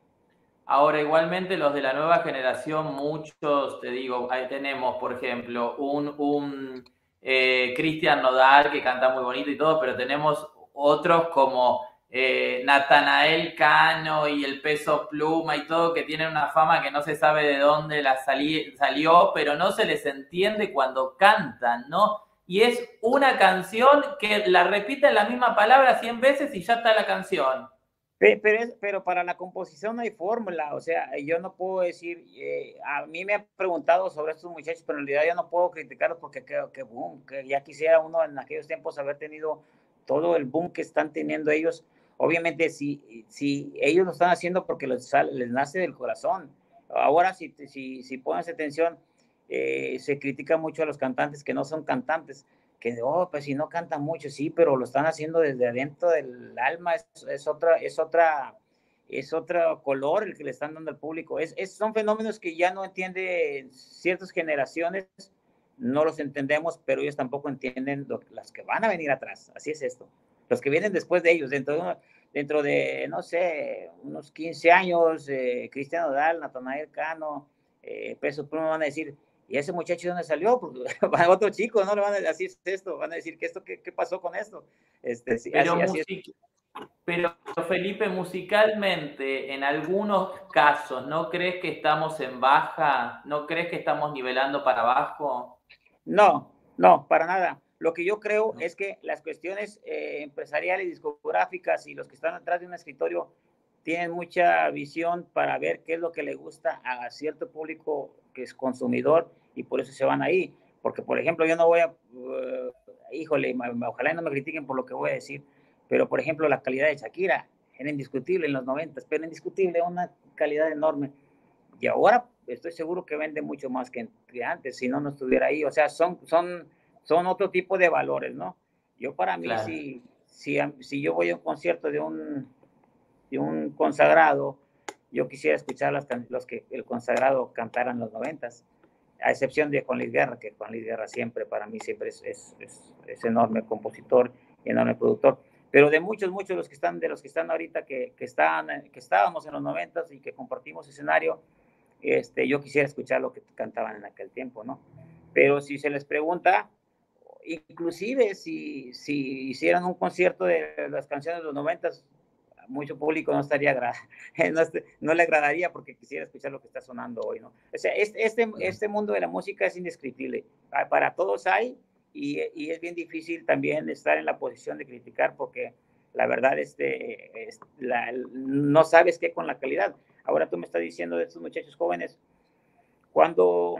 Ahora, igualmente los de la nueva generación, muchos, te digo, ahí tenemos, por ejemplo, un, un eh, Cristian Nodal que canta muy bonito y todo, pero tenemos otros como eh, Natanael Cano y el Peso Pluma y todo, que tienen una fama que no se sabe de dónde la sali salió, pero no se les entiende cuando cantan, ¿no? Y es una canción que la repiten la misma palabra cien veces y ya está la canción. Pero, es, pero para la composición no hay fórmula, o sea, yo no puedo decir, eh, a mí me han preguntado sobre estos muchachos, pero en realidad yo no puedo criticarlos porque creo que, boom, que ya quisiera uno en aquellos tiempos haber tenido todo el boom que están teniendo ellos. Obviamente, si, si ellos lo están haciendo porque les, sale, les nace del corazón. Ahora, si, si, si pones atención, eh, se critica mucho a los cantantes que no son cantantes, que, oh, pues si no cantan mucho, sí, pero lo están haciendo desde adentro del alma, es, es otra, es otra, es otro color el que le están dando al público. Es, es, son fenómenos que ya no entienden ciertas generaciones, no los entendemos, pero ellos tampoco entienden lo, las que van a venir atrás. Así es esto. Los que vienen después de ellos, dentro de, dentro de no sé, unos quince años, eh, Cristian Nodal, Natanael Cano, eh, Peso Pluma van a decir, ¿y ese muchacho de dónde salió? Porque otro chico, ¿no? Le van a decir, así es esto, van a decir, ¿qué, esto, qué, qué pasó con esto? Este, sí, pero, así, así es. Pero Felipe, musicalmente, en algunos casos, ¿no crees que estamos en baja? ¿No crees que estamos nivelando para abajo? No, no, para nada. Lo que yo creo es que las cuestiones eh, empresariales, discográficas y los que están atrás de un escritorio tienen mucha visión para ver qué es lo que le gusta a cierto público que es consumidor y por eso se van ahí. Porque, por ejemplo, yo no voy a, uh, híjole, ojalá no me critiquen por lo que voy a decir, pero, por ejemplo, la calidad de Shakira era indiscutible en los noventas, pero indiscutible, una calidad enorme. Y ahora estoy seguro que vende mucho más que antes, si no, no estuviera ahí. O sea, son, son, son otro tipo de valores, ¿no? Yo para mí, claro. si, si, si yo voy a un concierto de un, de un consagrado, yo quisiera escuchar las, los que el consagrado cantara en los noventas, a excepción de Juan Luis Guerra, que Juan Luis Guerra siempre, para mí, siempre es, es, es, es enorme compositor, enorme productor. Pero de muchos, muchos de los que están, de los que están ahorita, que, que, están, que estábamos en los noventas y que compartimos escenario, este, yo quisiera escuchar lo que cantaban en aquel tiempo, ¿no? Pero si se les pregunta, inclusive si, si hicieran un concierto de las canciones de los noventas, mucho público no estaría, no, no le agradaría porque quisiera escuchar lo que está sonando hoy, ¿no? O sea, este, este, este mundo de la música es indescriptible. Para todos hay, y, y es bien difícil también estar en la posición de criticar porque la verdad este, es, la, no sabes qué con la calidad. Ahora tú me estás diciendo de estos muchachos jóvenes, cuando,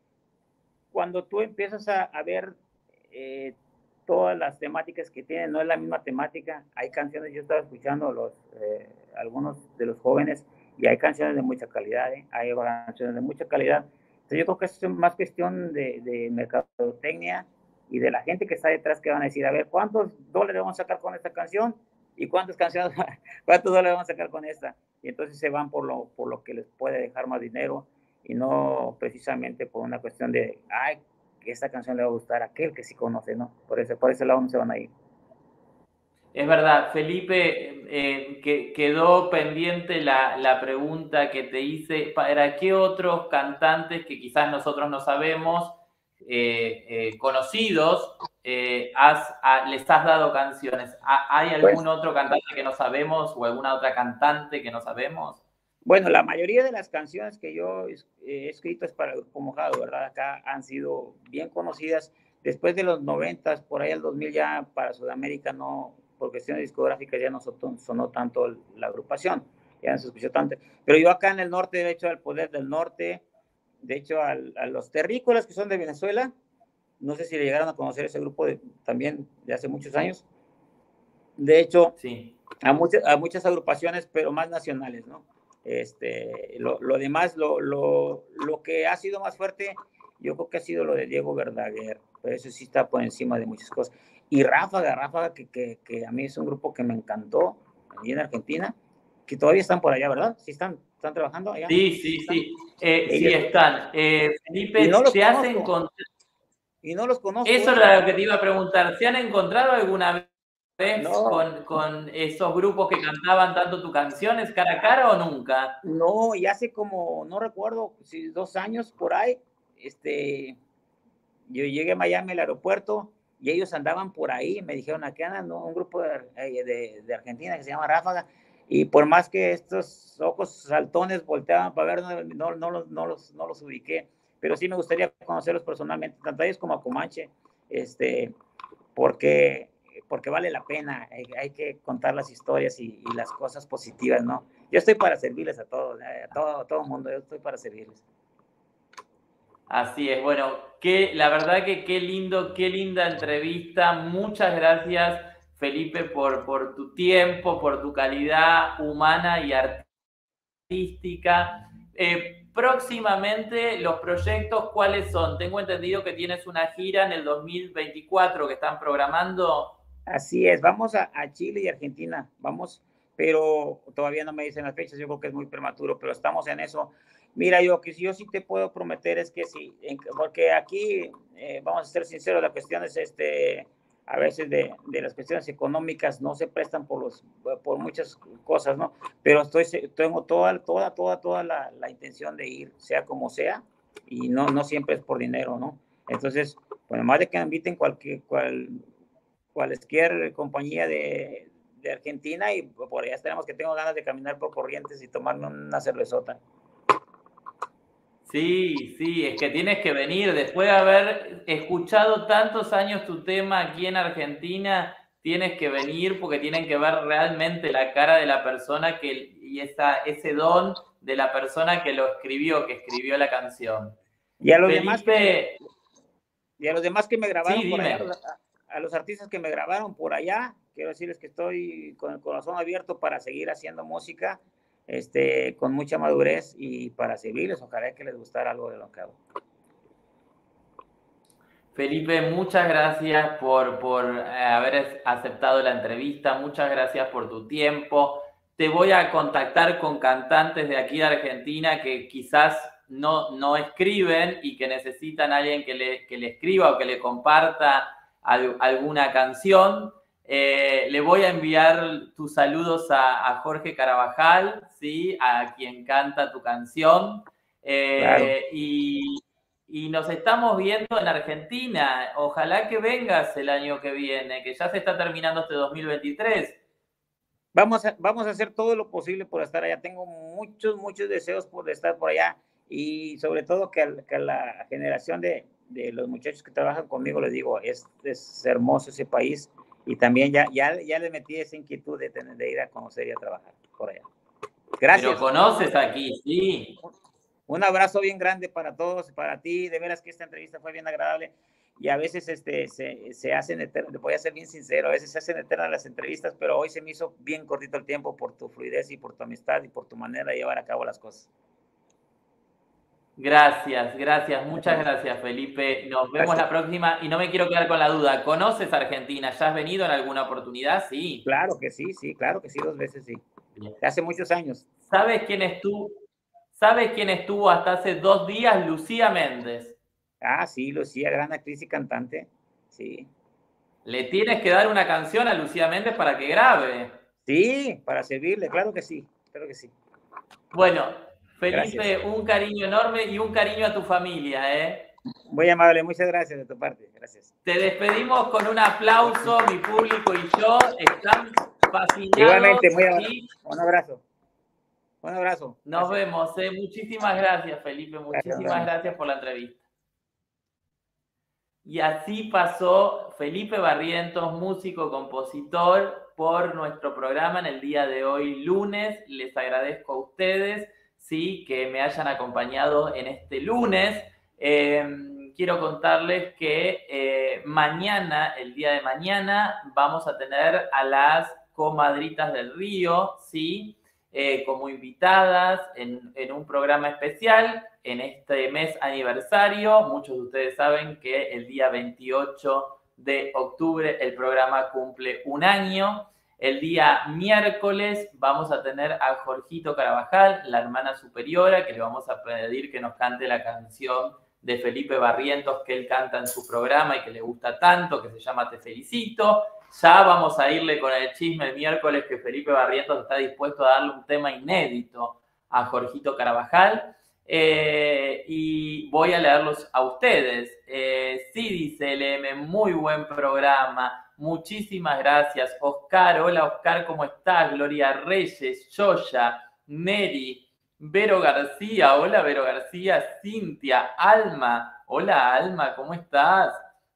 cuando tú empiezas a, a ver eh, todas las temáticas que tienen, no es la misma temática, hay canciones, yo estaba escuchando los, eh, algunos de los jóvenes y hay canciones de mucha calidad, ¿eh? Hay canciones de mucha calidad. Entonces yo creo que es más cuestión de, de mercadotecnia y de la gente que está detrás que van a decir, a ver, ¿cuántos dólares vamos a sacar con esta canción? ¿Y cuántas canciones, cuántos dólares vamos a sacar con esta? Y entonces se van por lo, por lo que les puede dejar más dinero y no precisamente por una cuestión de, ay, que esta canción le va a gustar a aquel que sí conoce, ¿no? Por ese, por ese lado no se van a ir. Es verdad, Felipe, eh, que quedó pendiente la, la pregunta que te hice, ¿para qué otros cantantes que quizás nosotros no sabemos, eh, eh, conocidos, eh, has, a, les has dado canciones? ¿Hay algún Pues, otro cantante que no sabemos o alguna otra cantante que no sabemos? bueno, la mayoría de las canciones que yo he escrito es para el Grupo Mojado, ¿verdad? Acá han sido bien conocidas. Después de los noventas, por ahí el dos mil ya para Sudamérica no, por cuestiones discográficas ya no sonó, sonó tanto la agrupación, ya no se escuchó tanto. Pero yo acá en el norte, de hecho, al Poder del Norte, de hecho, al, a los terrícolas que son de Venezuela, no sé si le llegaron a conocer ese grupo de, también de hace muchos años. De hecho, sí. a, muchas, a muchas agrupaciones, pero más nacionales, ¿no? Este, lo, lo demás, lo, lo, lo que ha sido más fuerte, yo creo que ha sido lo de Diego Verdaguer, pero eso sí está por encima de muchas cosas. Y Ráfaga, Ráfaga, que, que, que a mí es un grupo que me encantó, allí en Argentina, que todavía están por allá, ¿verdad? ¿Sí están, están trabajando allá? Sí, sí, ¿Están? sí. Eh, sí Ellos, están. Eh, y no Felipe, los ¿te has conozco, encontrado? y no los conozco, Eso ¿eh? era lo que te iba a preguntar. ¿Se han encontrado alguna vez No, con, con esos grupos que cantaban tanto tus canciones cara a cara o nunca? no, y hace como, no recuerdo, si dos años por ahí, este, yo llegué a Miami al aeropuerto y ellos andaban por ahí, me dijeron, aquí andan, ¿no? Un grupo de, de, de, Argentina que se llama Ráfaga, y por más que estos ojos saltones volteaban para ver, no, no, los, no, los, no los ubiqué, pero sí me gustaría conocerlos personalmente, tanto a ellos como a Comanche, este, porque, porque vale la pena, hay, hay que contar las historias y, y, las cosas positivas, ¿no? Yo estoy para servirles a todos, a todo, a todo el mundo, yo estoy para servirles. Así es, bueno, que, la verdad que qué lindo, qué linda entrevista. Muchas gracias, Felipe, por, por tu tiempo, por tu calidad humana y artística. Eh, próximamente, los proyectos, ¿cuáles son? Tengo entendido que tienes una gira en el dos mil veinticuatro que están programando. Así es, vamos a, a Chile y Argentina, vamos, pero todavía no me dicen las fechas, yo creo que es muy prematuro, pero estamos en eso. Mira, yo que yo sí te puedo prometer es que sí, en, porque aquí, eh, vamos a ser sinceros, la cuestión es, este, a veces de, de las cuestiones económicas no se prestan por, los, por muchas cosas, ¿no? Pero estoy, tengo toda, toda, toda, toda la, la intención de ir, sea como sea, y no, no siempre es por dinero, ¿no? Entonces, pues más de que me inviten cualquier, cual, cualquier compañía de, de Argentina y por allá esperamos que tengo ganas de caminar por Corrientes y tomarme una cervezota. Sí, sí, es que tienes que venir. Después de haber escuchado tantos años tu tema aquí en Argentina, tienes que venir porque tienen que ver realmente la cara de la persona que, y esa, ese don de la persona que lo escribió, que escribió la canción. Y a los demás que me, Felipe, y a los demás que me grabaron sí, por allá, dime. a, a los artistas que me grabaron por allá, quiero decirles que estoy con el corazón abierto para seguir haciendo música, este, con mucha madurez y para servirles, ojalá que les gustara algo de lo que hago. Felipe, muchas gracias por, por haber aceptado la entrevista, muchas gracias por tu tiempo. Te voy a contactar con cantantes de aquí de Argentina que quizás no, no escriben y que necesitan a alguien que le, que le escriba o que le comparta al, alguna canción. Eh, le voy a enviar tus saludos a, a Jorge Carabajal, ¿sí? A quien canta tu canción. Claro. Eh, y Y nos estamos viendo en Argentina. Ojalá que vengas el año que viene, que ya se está terminando este dos mil veintitrés. Vamos a, vamos a hacer todo lo posible por estar allá. Tengo muchos, muchos deseos por estar por allá y sobre todo que, que la generación de, de, los muchachos que trabajan conmigo, les digo, es, es hermoso ese país y también ya, ya, ya les metí esa inquietud de, tener, de ir a conocer y a trabajar por allá. Pero Gracias. conoces aquí, sí. Un abrazo bien grande para todos, para ti. De veras que esta entrevista fue bien agradable y a veces este, se, se hacen eternas, voy a ser bien sincero, a veces se hacen eternas las entrevistas, pero hoy se me hizo bien cortito el tiempo por tu fluidez y por tu amistad y por tu manera de llevar a cabo las cosas. Gracias, gracias, muchas gracias, Felipe. Nos vemos Gracias. la próxima y no me quiero quedar con la duda. ¿Conoces Argentina? ¿Ya has venido en alguna oportunidad? Sí. Claro que sí, sí, claro que sí, dos veces sí. Hace muchos años. ¿Sabes quién estuvo? ¿Sabes quién estuvo hasta hace dos días? Lucía Méndez. Ah, sí, Lucía, gran actriz y cantante. Sí. Le tienes que dar una canción a Lucía Méndez para que grabe. Sí, para servirle, claro que sí, claro que sí. Bueno, Gracias. Felipe, un cariño enorme y un cariño a tu familia, ¿eh? Muy amable, muchas gracias de tu parte. Gracias. Te despedimos con un aplauso, mi público y yo están fascinados. Igualmente, muy amable. ¿Sí? Un abrazo. Un abrazo. Nos Gracias. vemos. ¿Eh? Muchísimas gracias, Felipe. Gracias, nos Muchísimas vemos. gracias por la entrevista. Y así pasó Felipe Barrientos, músico, compositor, por nuestro programa en el día de hoy, lunes. Les agradezco a ustedes, sí, que me hayan acompañado en este lunes. Eh, quiero contarles que eh, mañana, el día de mañana, vamos a tener a las comadritas del río, sí, eh, como invitadas en, en un programa especial en este mes aniversario. Muchos de ustedes saben que el día veintiocho de octubre el programa cumple un año. El día miércoles vamos a tener a Jorgito Carabajal, la hermana superiora, que le vamos a pedir que nos cante la canción de Felipe Barrientos que él canta en su programa y que le gusta tanto, que se llama Te Felicito. Ya vamos a irle con el chisme el miércoles que Felipe Barrientos está dispuesto a darle un tema inédito a Jorgito Carabajal. Eh, y voy a leerlos a ustedes. Eh, sí, dice L M, muy buen programa. Muchísimas gracias. Oscar, hola Oscar, ¿cómo estás? Gloria Reyes, Yoya, Neri, Vero García, hola Vero García, Cintia, Alma, hola Alma, ¿cómo estás?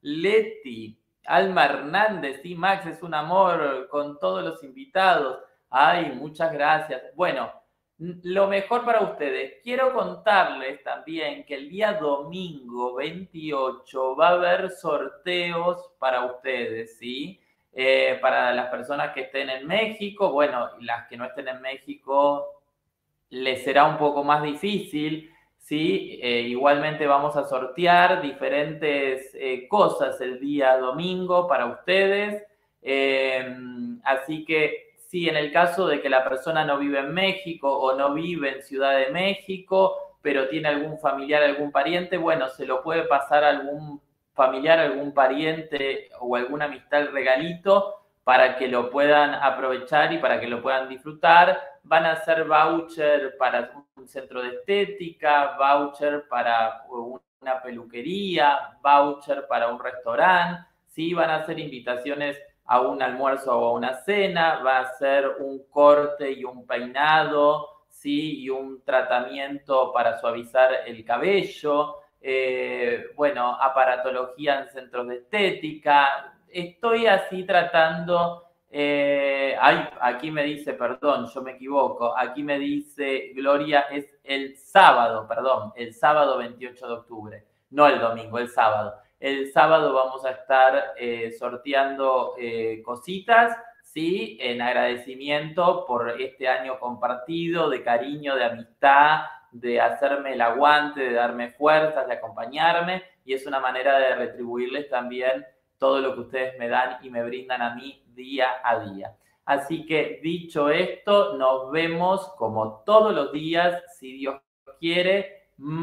Leti, Alma Hernández, sí, Max es un amor con todos los invitados. Ay, muchas gracias. Bueno, lo mejor para ustedes. Quiero contarles también que el día domingo veintiocho va a haber sorteos para ustedes, ¿sí? Eh, para las personas que estén en México, bueno, las que no estén en México les será un poco más difícil, ¿sí? Eh, igualmente vamos a sortear diferentes eh, cosas el día domingo para ustedes. Eh, así que si en el caso de que la persona no vive en México o no vive en Ciudad de México, pero tiene algún familiar, algún pariente, bueno, se lo puede pasar a algún familiar, algún pariente o alguna amistad el regalito para que lo puedan aprovechar y para que lo puedan disfrutar. Van a ser voucher para un centro de estética, voucher para una peluquería, voucher para un restaurante, ¿sí? Van a ser invitaciones a un almuerzo o a una cena, va a ser un corte y un peinado, ¿sí? Y un tratamiento para suavizar el cabello, eh, bueno, aparatología en centros de estética. Estoy así tratando, eh, ay, aquí me dice, perdón, yo me equivoco, aquí me dice Gloria, es el sábado, perdón, el sábado veintiocho de octubre, no el domingo, el sábado. El sábado vamos a estar eh, sorteando eh, cositas, ¿sí? En agradecimiento por este año compartido, de cariño, de amistad, de hacerme el aguante, de darme fuerzas, de acompañarme, y es una manera de retribuirles también todo lo que ustedes me dan y me brindan a mí día a día. Así que dicho esto, nos vemos como todos los días, si Dios quiere,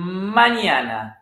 mañana.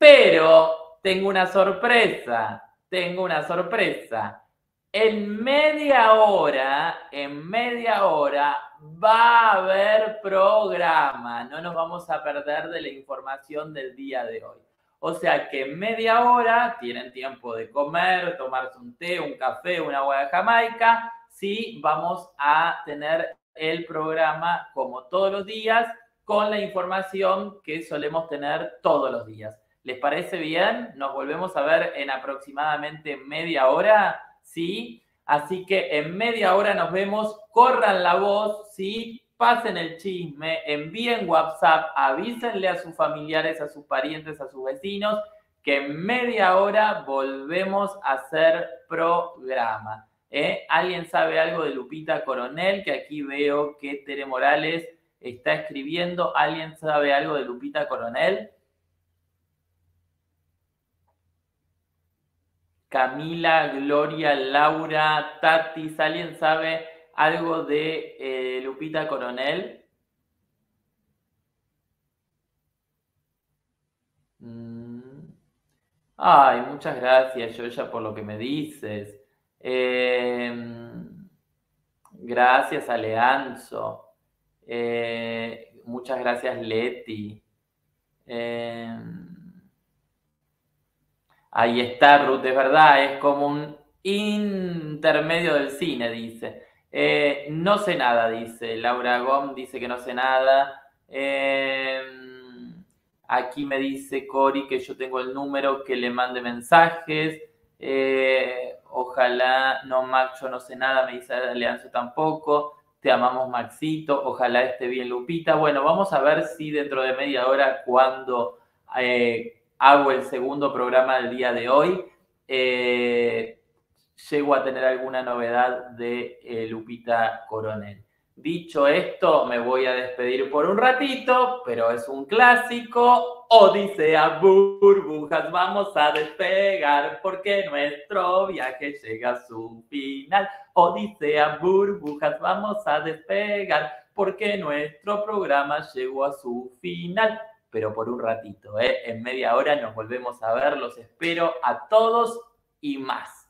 Pero tengo una sorpresa, tengo una sorpresa. En media hora, en media hora va a haber programa. No nos vamos a perder de la información del día de hoy. O sea que en media hora tienen tiempo de comer, tomarse un té, un café, una agua de Jamaica. Sí, vamos a tener el programa como todos los días con la información que solemos tener todos los días. ¿Les parece bien? Nos volvemos a ver en aproximadamente media hora, ¿sí? Así que en media hora nos vemos. Corran la voz, ¿sí? Pasen el chisme, envíen WhatsApp, avísenle a sus familiares, a sus parientes, a sus vecinos, que en media hora volvemos a hacer programa. ¿Eh? ¿Alguien sabe algo de Lupita Coronel? Que aquí veo que Tere Morales está escribiendo. ¿Alguien sabe algo de Lupita Coronel? Camila, Gloria, Laura, Tatis, ¿alguien sabe algo de eh, Lupita Coronel? Ay, muchas gracias, Yoya, por lo que me dices. Eh, gracias, Aleanzo. Eh, muchas gracias, Leti. Eh, ahí está, Ruth, es verdad, es como un intermedio del cine, dice. Eh, no sé nada, dice. Laura Gom dice que no sé nada. Eh, aquí me dice Cori que yo tengo el número, que le mande mensajes. Eh, ojalá, no, Max, yo no sé nada, me dice Alianza tampoco. Te amamos, Maxito. Ojalá esté bien, Lupita. Bueno, vamos a ver si dentro de media hora, cuando eh, hago el segundo programa del día de hoy, eh, llego a tener alguna novedad de eh, Lupita Coronel. Dicho esto, me voy a despedir por un ratito, pero es un clásico. Odisea burbujas, vamos a despegar porque nuestro viaje llega a su final. Odisea burbujas, vamos a despegar porque nuestro programa llegó a su final. Pero por un ratito, ¿eh? En media hora nos volvemos a ver. Los espero a todos y más.